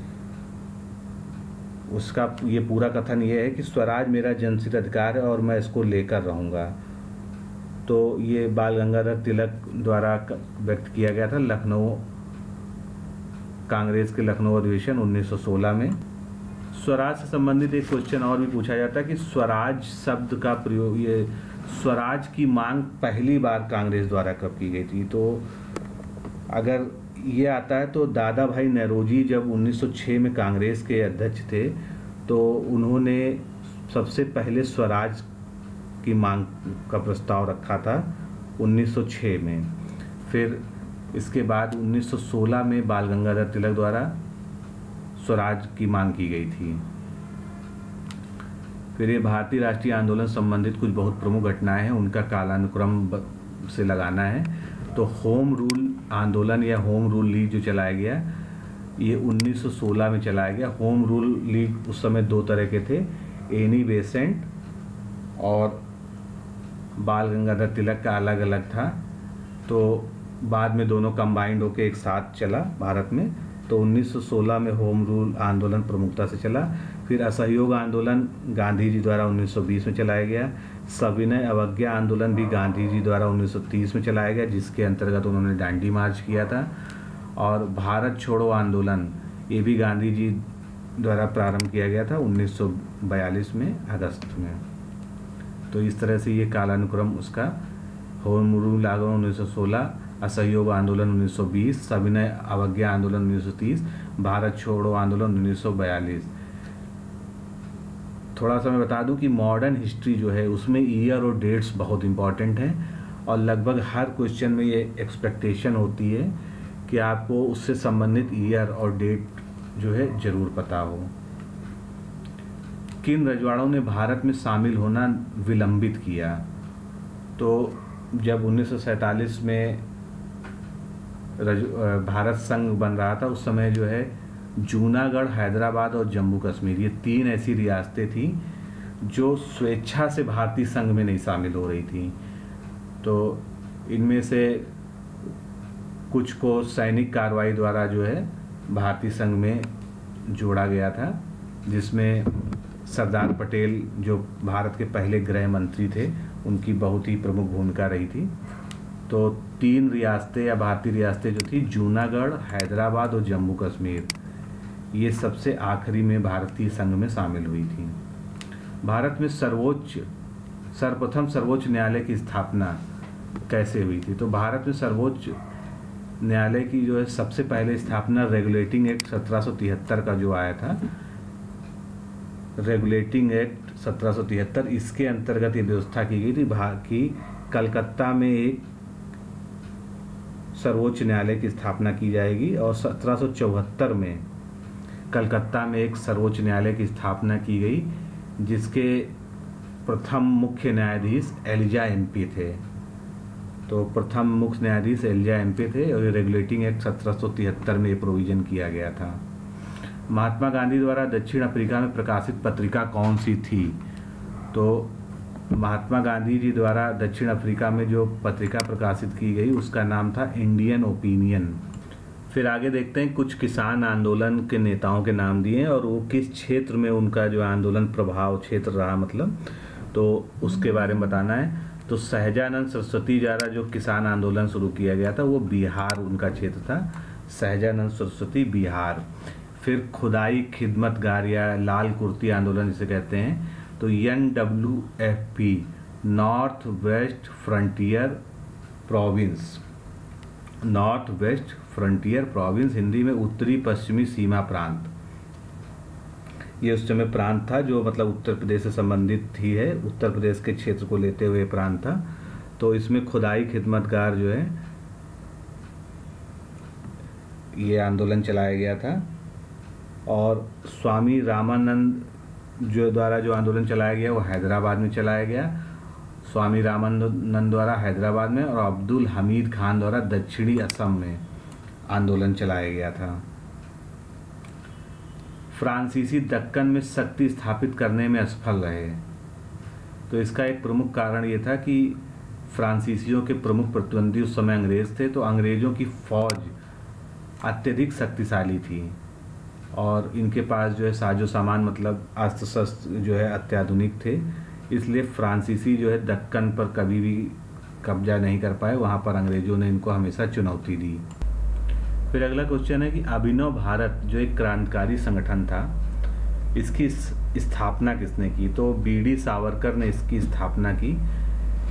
उसका ये पूरा कथन ये है कि स्वराज मेरा जन्मसिद्ध अधिकार है और मैं इसको लेकर रहूँगा। तो ये बाल गंगाधर तिलक द्वारा व्यक्त किया गया था लखनऊ कांग्रेस के लखनऊ अधिवेशन 1916 में। स्वराज से संबंधित एक क्वेश्चन और भी पूछा जाता है कि स्वराज शब्द का प्रयोग, ये स्वराज की मांग पहली बार कांग्रेस द्वारा कब की गई थी? तो अगर ये आता है तो दादा भाई नौरोजी जब 1906 में कांग्रेस के अध्यक्ष थे तो उन्होंने सबसे पहले स्वराज की मांग का प्रस्ताव रखा था 1906 में। फिर इसके बाद 1916 में बाल गंगाधर तिलक द्वारा स्वराज की मांग की गई थी। फिर ये भारतीय राष्ट्रीय आंदोलन संबंधित कुछ बहुत प्रमुख घटनाएं हैं, उनका कालानुक्रम से लगाना है। तो होम रूल आंदोलन या होम रूल लीग जो चलाया गया ये 1916 में चलाया गया। होम रूल लीग उस समय दो तरह के थे, एनी बेसेंट और बाल गंगाधर तिलक का अलग अलग था। तो बाद में दोनों कंबाइंड होकर एक साथ चला भारत में। तो 1916 में होम रूल आंदोलन प्रमुखता से चला। फिर असहयोग आंदोलन गांधी जी द्वारा 1920 में चलाया गया। सविनय अवज्ञा आंदोलन भी गांधी जी द्वारा 1930 में चलाया गया, जिसके अंतर्गत उन्होंने डांडी मार्च किया था। और भारत छोड़ो आंदोलन ये भी गांधी जी द्वारा प्रारंभ किया गया था 1942 में अगस्त में। तो इस तरह से ये कालानुक्रम उसका होम रूल आंदोलन 1916, असहयोग आंदोलन 1920, सविनय अवज्ञा आंदोलन 1930, भारत छोड़ो आंदोलन 1942। थोड़ा सा मैं बता दूं कि मॉडर्न हिस्ट्री जो है उसमें ईयर और डेट्स बहुत इंपॉर्टेंट हैं और लगभग हर क्वेश्चन में ये एक्सपेक्टेशन होती है कि आपको उससे संबंधित ईयर और डेट जो है जरूर पता हो। किन रजवाड़ों ने भारत में शामिल होना विलंबित किया? तो जब 1947 में भारत संघ बन रहा था उस समय जो है जूनागढ़, हैदराबाद और जम्मू कश्मीर ये तीन ऐसी रियासतें थी जो स्वेच्छा से भारतीय संघ में नहीं शामिल हो रही थी। तो इनमें से कुछ को सैनिक कार्रवाई द्वारा जो है भारतीय संघ में जोड़ा गया था, जिसमें सरदार पटेल जो भारत के पहले गृह मंत्री थे उनकी बहुत ही प्रमुख भूमिका रही थी। तो तीन रियासतें या भारतीय रियासतें जो थी जूनागढ़, हैदराबाद और जम्मू कश्मीर, ये सबसे आखिरी में भारतीय संघ में शामिल हुई थी। भारत में सर्वप्रथम सर्वोच्च न्यायालय की स्थापना कैसे हुई थी? तो भारत में सर्वोच्च न्यायालय की जो है सबसे पहले स्थापना रेगुलेटिंग एक्ट 1773 का जो आया था, रेगुलेटिंग एक्ट 1773, इसके अंतर्गत ये व्यवस्था की गई थी कि कलकत्ता में एक सर्वोच्च न्यायालय की स्थापना की जाएगी और 1774 में कलकत्ता में एक सर्वोच्च न्यायालय की स्थापना की गई, जिसके प्रथम मुख्य न्यायाधीश एलिजा एमपी थे। तो प्रथम मुख्य न्यायाधीश एलिजा एमपी थे और रेगुलेटिंग एक्ट 1773 में ये प्रोविजन किया गया था। महात्मा गांधी द्वारा दक्षिण अफ्रीका में प्रकाशित पत्रिका कौन सी थी? तो महात्मा गांधी जी द्वारा दक्षिण अफ्रीका में जो पत्रिका प्रकाशित की गई उसका नाम था इंडियन ओपिनियन। फिर आगे देखते हैं कुछ किसान आंदोलन के नेताओं के नाम दिए और वो किस क्षेत्र में उनका जो आंदोलन प्रभाव क्षेत्र रहा, मतलब तो उसके बारे में बताना है। तो सहजानंद सरस्वती द्वारा जो किसान आंदोलन शुरू किया गया था वो बिहार उनका क्षेत्र था, सहजानंद सरस्वती बिहार। फिर खुदाई खिदमतगार या लाल कुर्ती आंदोलन जिसे कहते हैं, तो NWFP north west frontier province, north west frontier province Hindi में उत्तरी पश्चिमी सीमा प्रांत। ये उस समय प्रांत था जो मतलब उत्तर प्रदेश से संबंधित ही है, उत्तर प्रदेश के क्षेत्र को लेते हुए प्रांत था। तो इसमें खुदाई खिदमतगार जो है ये आंदोलन चलाया गया था। और स्वामी रामानंद जो द्वारा जो आंदोलन चलाया गया वो हैदराबाद में चलाया गया, स्वामी रामानंद द्वारा हैदराबाद में, और अब्दुल हमीद खान द्वारा दक्षिणी असम में आंदोलन चलाया गया था। फ्रांसीसी दक्कन में शक्ति स्थापित करने में असफल रहे। तो इसका एक प्रमुख कारण ये था कि फ्रांसीसियों के प्रमुख प्रतिद्वंदी उस समय अंग्रेज थे, तो अंग्रेजों की फौज अत्यधिक शक्तिशाली थी और इनके पास जो है साजो सामान मतलब अस्त्र शस्त्र जो है अत्याधुनिक थे, इसलिए फ्रांसीसी जो है दक्कन पर कभी भी कब्जा नहीं कर पाए, वहाँ पर अंग्रेजों ने इनको हमेशा चुनौती दी। फिर अगला क्वेश्चन है कि अभिनव भारत जो एक क्रांतिकारी संगठन था, इसकी स्थापना किसने की? तो BD सावरकर ने इसकी स्थापना की।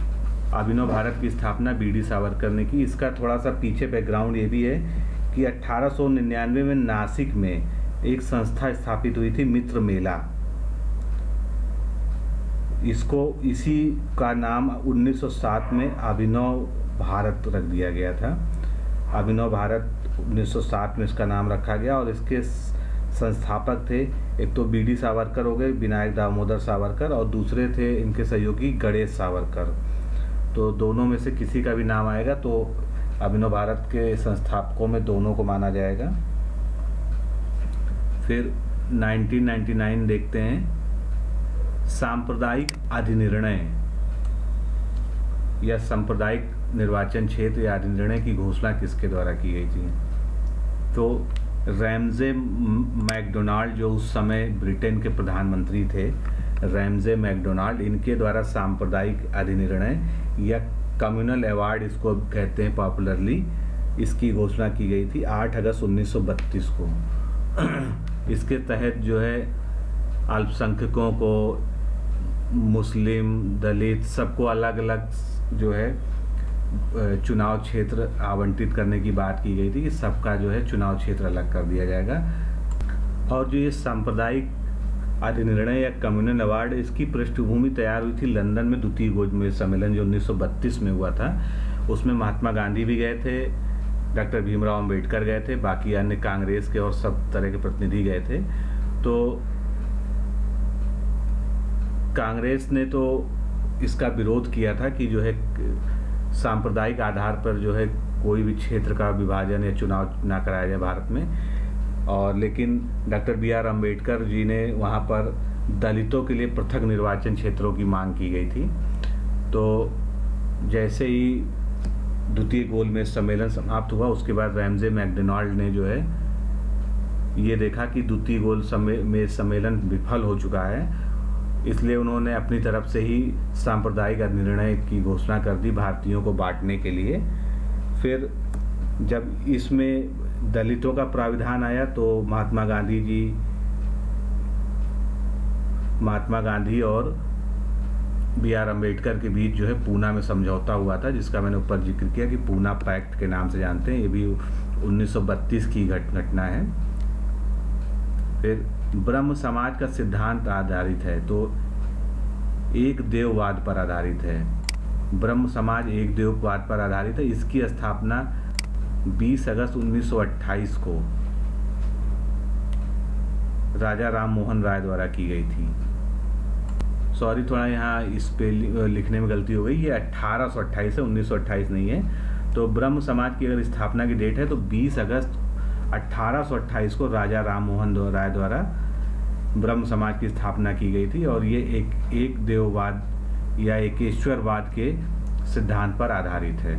अभिनव भारत की स्थापना बीडी सावरकर ने की। इसका थोड़ा सा पीछे बैकग्राउंड ये भी है कि 1899 में नासिक में एक संस्था स्थापित हुई थी, मित्र मेला। इसको इसी का नाम 1907 में अभिनव भारत रख दिया गया था। अभिनव भारत 1907 में इसका नाम रखा गया और इसके संस्थापक थे, एक तो बीडी सावरकर हो गए, विनायक दामोदर सावरकर, और दूसरे थे इनके सहयोगी गणेश सावरकर। तो दोनों में से किसी का भी नाम आएगा तो अभिनव भारत के संस्थापकों में दोनों को माना जाएगा। फिर 1999 देखते हैं, सांप्रदायिक अधिनिर्णय या सांप्रदायिक निर्वाचन क्षेत्र या अधिनिर्णय की घोषणा किसके द्वारा की गई थी? तो रैमजे मैकडोनाल्ड, जो उस समय ब्रिटेन के प्रधानमंत्री थे, रैमजे मैकडोनाल्ड, इनके द्वारा सांप्रदायिक अधिनिर्णय या कम्युनल अवार्ड इसको कहते हैं पॉपुलरली, इसकी घोषणा की गई थी 8 अगस्त 1932 को। इसके तहत जो है अल्पसंख्यकों को, मुस्लिम, दलित, सबको अलग अलग जो है चुनाव क्षेत्र आवंटित करने की बात की गई थी कि सबका जो है चुनाव क्षेत्र अलग कर दिया जाएगा। और जो ये सांप्रदायिक अधिनिर्णय या कम्युनल अवार्ड, इसकी पृष्ठभूमि तैयार हुई थी लंदन में द्वितीय गोलमेज सम्मेलन जो 1932 में हुआ था। उसमें महात्मा गांधी भी गए थे, डॉक्टर भीमराव अंबेडकर गए थे, बाकी अन्य कांग्रेस के और सब तरह के प्रतिनिधि गए थे। तो कांग्रेस ने तो इसका विरोध किया था कि जो है सांप्रदायिक आधार पर जो है कोई भी क्षेत्र का विभाजन या चुनाव ना कराया जाए भारत में। और लेकिन डॉक्टर BR अम्बेडकर जी ने वहाँ पर दलितों के लिए पृथक निर्वाचन क्षेत्रों की मांग की गई थी। तो जैसे ही द्वितीय गोलमेज सम्मेलन समाप्त हुआ, उसके बाद रैमजे मैकडोनाल्ड ने जो है ये देखा कि द्वितीय गोलमेज सम्मेलन विफल हो चुका है, इसलिए उन्होंने अपनी तरफ से ही सांप्रदायिक निर्णय की घोषणा कर दी भारतीयों को बांटने के लिए। फिर जब इसमें दलितों का प्राविधान आया तो महात्मा गांधी और BR अम्बेडकर के बीच जो है पूना में समझौता हुआ था, जिसका मैंने ऊपर जिक्र किया कि पूना पैक्ट के नाम से जानते हैं। ये भी 1932 की घटना है। फिर ब्रह्म समाज का सिद्धांत आधारित है, तो एक देववाद पर आधारित है। ब्रह्म समाज एक देववाद पर आधारित है। इसकी स्थापना 20 अगस्त 1928 को राजा राम मोहन राय द्वारा की गई थी। सॉरी, थोड़ा यहाँ इस पे लिखने में गलती हो गई, ये 1828 है, 1928 नहीं है। तो ब्रह्म समाज की अगर स्थापना की डेट है तो 20 अगस्त 1828 को राजा राम मोहन राय द्वारा ब्रह्म समाज की स्थापना की गई थी। और ये एक देववाद या एकेश्वरवाद के सिद्धांत पर आधारित है।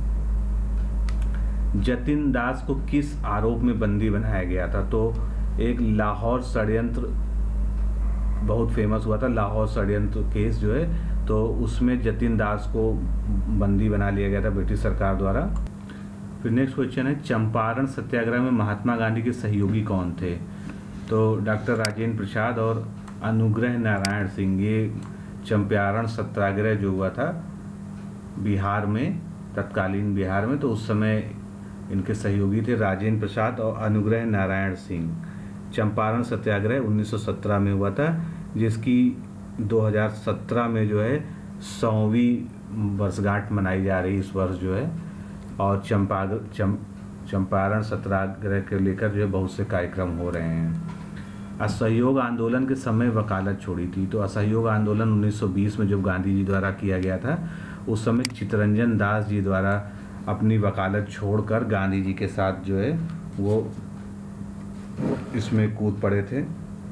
जतिन दास को किस आरोप में बंदी बनाया गया था? तो एक लाहौर षड्यंत्र बहुत फेमस हुआ था, लाहौर षड्यंत्र केस जो है, तो उसमें जतिन दास को बंदी बना लिया गया था ब्रिटिश सरकार द्वारा। फिर नेक्स्ट क्वेश्चन है, चंपारण सत्याग्रह में महात्मा गांधी के सहयोगी कौन थे? तो डॉक्टर राजेंद्र प्रसाद और अनुग्रह नारायण सिंह। ये चंपारण सत्याग्रह जो हुआ था बिहार में, तत्कालीन बिहार में, तो उस समय इनके सहयोगी थे राजेंद्र प्रसाद और अनुग्रह नारायण सिंह। चंपारण सत्याग्रह 1917 में हुआ था, जिसकी 2017 में जो है 100वीं वर्षगांठ मनाई जा रही इस वर्ष जो है। और चंपारण सत्याग्रह के लेकर जो है बहुत से कार्यक्रम हो रहे हैं। असहयोग आंदोलन के समय वकालत छोड़ी थी। तो असहयोग आंदोलन 1920 में जब गांधी जी द्वारा किया गया था, उस समय चित्तरंजन दास जी द्वारा अपनी वकालत छोड़कर गांधी जी के साथ जो है वो इसमें कूद पड़े थे।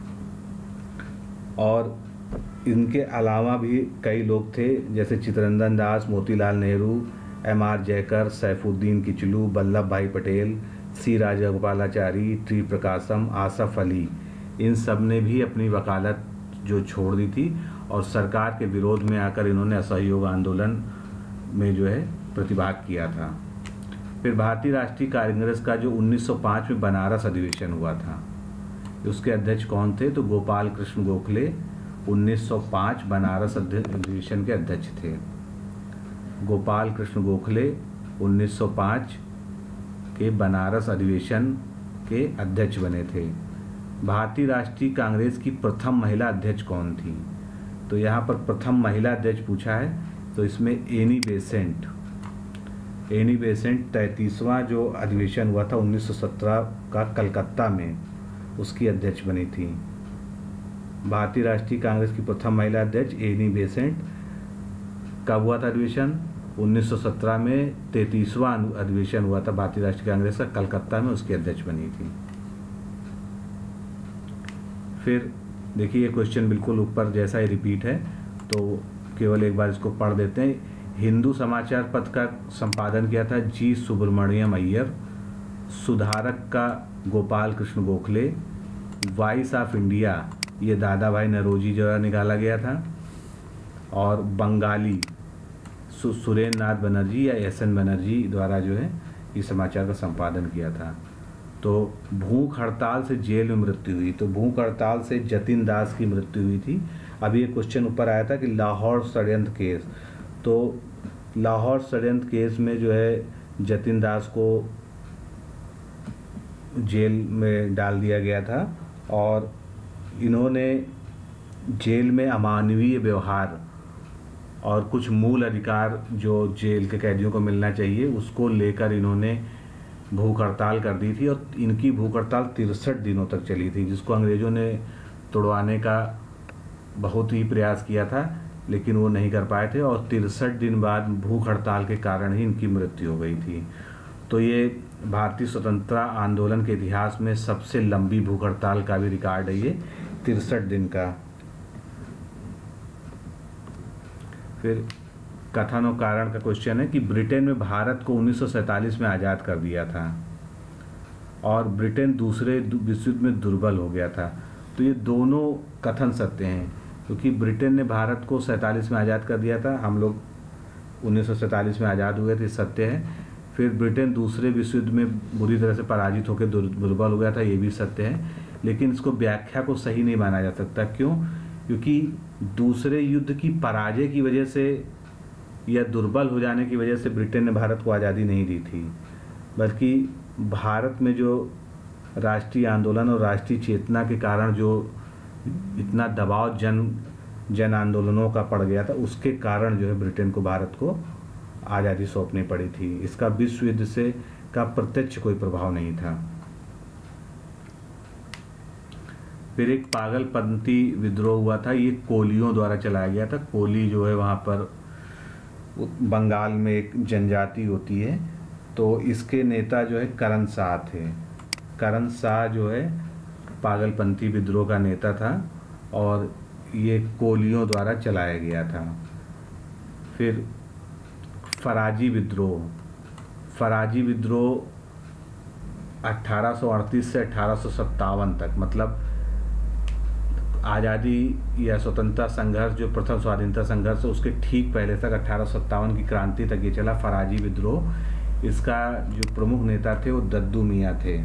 और इनके अलावा भी कई लोग थे, जैसे Chittaranjan Das, Motilal Nehru, MR Jayakar, Saifuddin Kitchlew, Vallabh bhai Patel, C Rajagopalachari, T Prakasam, Asaf Ali, इन सब ने भी अपनी वकालत जो छोड़ दी थी और सरकार के विरोध में आकर इन्होंने असहयोग आंदोलन में जो है प्रतिभाग किया था। फिर भारतीय राष्ट्रीय कांग्रेस का जो 1905 में बनारस अधिवेशन हुआ था, उसके अध्यक्ष कौन थे? तो गोपाल कृष्ण गोखले 1905 बनारस अधिवेशन के अध्यक्ष थे। गोपाल कृष्ण गोखले 1905 के बनारस अधिवेशन के अध्यक्ष बने थे। भारतीय राष्ट्रीय कांग्रेस की प्रथम महिला अध्यक्ष कौन थी? तो यहाँ पर प्रथम महिला अध्यक्ष पूछा है, तो इसमें एनी बेसेंट 33वां जो अधिवेशन हुआ था 1917 का कलकत्ता में, उसकी अध्यक्ष बनी थी। भारतीय राष्ट्रीय कांग्रेस की प्रथम महिला अध्यक्ष एनी बेसेंट। कब हुआ था अधिवेशन? 1917 में 33वां अधिवेशन हुआ था भारतीय राष्ट्रीय कांग्रेस का कलकत्ता में, उसकी अध्यक्ष बनी थी। फिर देखिए ये क्वेश्चन बिल्कुल ऊपर जैसा ही रिपीट है, तो केवल एक बार इसको पढ़ देते हैं। हिंदू समाचार पत्र का संपादन किया था जी सुब्रमण्यम अय्यर, सुधारक का Gopal Krishna Gokhale, voice of India ये दादा भाई नौरोजी द्वारा निकाला गया था, और बंगाली सुरेंद्र नाथ बनर्जी या एस.एन. बनर्जी द्वारा जो है ये समाचार का संपादन किया था। तो भूख हड़ताल से जेल में मृत्यु हुई, तो भूख हड़ताल से जतिन दास की मृत्यु हुई थी। अभी ये क्वेश्चन ऊपर आया था कि लाहौर षड्यंत्र केस, तो लाहौर षड्यंत्र केस में जो है जतिन दास को जेल में डाल दिया गया था, और इन्होंने जेल में अमानवीय व्यवहार और कुछ मूल अधिकार जो जेल के कैदियों को मिलना चाहिए उसको लेकर इन्होंने भूख हड़ताल कर दी थी, और इनकी भूख हड़ताल 63 दिनों तक चली थी, जिसको अंग्रेज़ों ने तोड़वाने का बहुत ही प्रयास किया था, लेकिन वो नहीं कर पाए थे, और 63 दिन बाद भूख हड़ताल के कारण ही इनकी मृत्यु हो गई थी। तो ये भारतीय स्वतंत्रता आंदोलन के इतिहास में सबसे लंबी भूख हड़ताल का भी रिकॉर्ड है ये, 63 दिन का। फिर कथन और कारण का क्वेश्चन है कि ब्रिटेन में भारत को 1947 में आज़ाद कर दिया था और ब्रिटेन दूसरे विश्व युद्ध में दुर्बल हो गया था। तो ये दोनों कथन सत्य हैं, क्योंकि ब्रिटेन ने भारत को 47 में आज़ाद कर दिया था, हम लोग 1947 में आज़ाद हुए थे, सत्य है। फिर ब्रिटेन दूसरे विश्व युद्ध में बुरी तरह से पराजित होकर दुर्बल हो गया था, ये भी सत्य है। लेकिन इसको व्याख्या को सही नहीं माना जा सकता। क्यों? क्योंकि दूसरे युद्ध की पराजय की वजह से या दुर्बल हो जाने की वजह से ब्रिटेन ने भारत को आज़ादी नहीं दी थी, बल्कि भारत में जो राष्ट्रीय आंदोलन और राष्ट्रीय चेतना के कारण जो इतना दबाव जन आंदोलनों का पड़ गया था, उसके कारण जो है ब्रिटेन को भारत को आज़ादी सौंपनी पड़ी थी। इसका विश्व युद्ध से का प्रत्यक्ष कोई प्रभाव नहीं था। फिर एक पागलपंथी विद्रोह हुआ था, ये कोलियों द्वारा चलाया गया था। कोली जो है वहाँ पर बंगाल में एक जनजाति होती है, तो इसके नेता जो है करण शाह थे। करण शाह जो है पागलपंथी विद्रोह का नेता था और ये कोलियों द्वारा चलाया गया था। फिर फराजी विद्रोह 1838 से 1857 तक, मतलब आज़ादी या स्वतंत्रता संघर्ष जो प्रथम स्वाधीनता संघर्ष है उसके ठीक पहले तक 1857 की क्रांति तक ये चला फराजी विद्रोह। इसका जो प्रमुख नेता थे वो दद्दू मियाँ थे।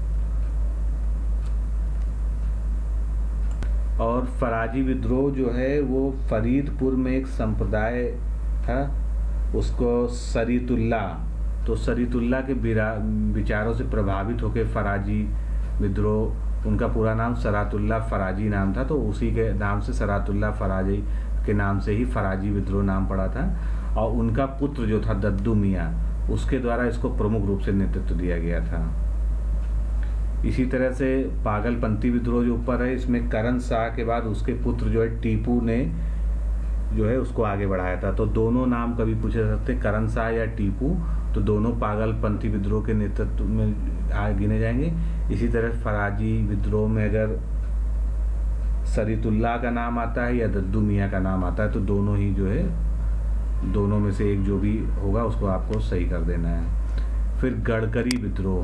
और फराजी विद्रोह जो है वो फरीदपुर में एक संप्रदाय था, उसको सरीतुल्लाह के विचारों से प्रभावित होकर फराजी विद्रोह, उनका पूरा नाम सरातुल्लाह फराजी नाम था, तो उसी के नाम से सरातुल्लाह फराजी के नाम से ही फराजी विद्रोह नाम पड़ा था। और उनका पुत्र जो था दद्दू मियाँ, उसके द्वारा इसको प्रमुख रूप से नेतृत्व दिया गया था। इसी तरह से पागलपंथी विद्रोह जो ऊपर है, इसमें करण शाह के बाद उसके पुत्र जो है टीपू ने जो है उसको आगे बढ़ाया था। तो दोनों नाम कभी पूछे जा सकते, करण शाह या टीपू, तो दोनों पागलपंथी विद्रोह के नेतृत्व में गिने जाएंगे। इसी तरह फराजी विद्रोह में अगर सरीतुल्लाह का नाम आता है या दद्दू मियाँ का नाम आता है, तो दोनों ही जो है, दोनों में से एक जो भी होगा उसको आपको सही कर देना है। फिर गडकरी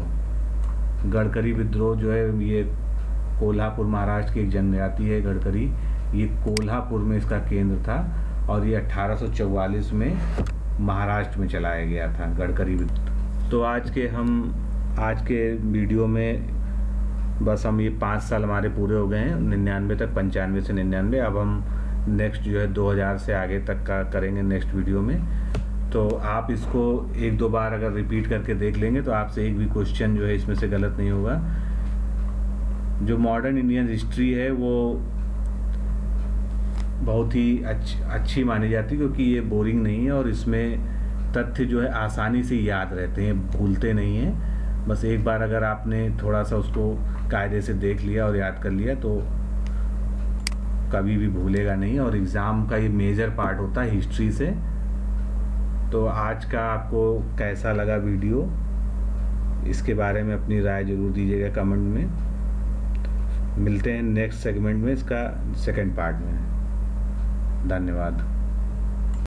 विद्रोह जो है, ये कोल्हापुर महाराष्ट्र की एक जनजाति है गडकरी, ये कोल्हापुर में इसका केंद्र था और ये 1844 में महाराष्ट्र में चलाया गया था गडकरी विद्रोह। तो आज के वीडियो में बस हम ये 5 साल हमारे पूरे हो गए हैं, 99 तक, 95 से 99। अब हम नेक्स्ट जो है 2000 से आगे तक का करेंगे नेक्स्ट वीडियो में। तो आप इसको एक दो बार अगर रिपीट करके देख लेंगे तो आपसे एक भी क्वेश्चन जो है इसमें से गलत नहीं होगा। जो मॉडर्न इंडियन हिस्ट्री है वो बहुत ही अच्छी मानी जाती है, क्योंकि ये बोरिंग नहीं है और इसमें तथ्य जो है आसानी से याद रहते हैं, भूलते नहीं हैं। बस एक बार अगर आपने थोड़ा सा उसको कायदे से देख लिया और याद कर लिया तो कभी भी भूलेगा नहीं, और एग्ज़ाम का ये मेजर पार्ट होता है हिस्ट्री से। तो आज का आपको कैसा लगा वीडियो, इसके बारे में अपनी राय ज़रूर दीजिएगा कमेंट में। मिलते हैं नेक्स्ट सेगमेंट में, इसका सेकंड पार्ट में। धन्यवाद।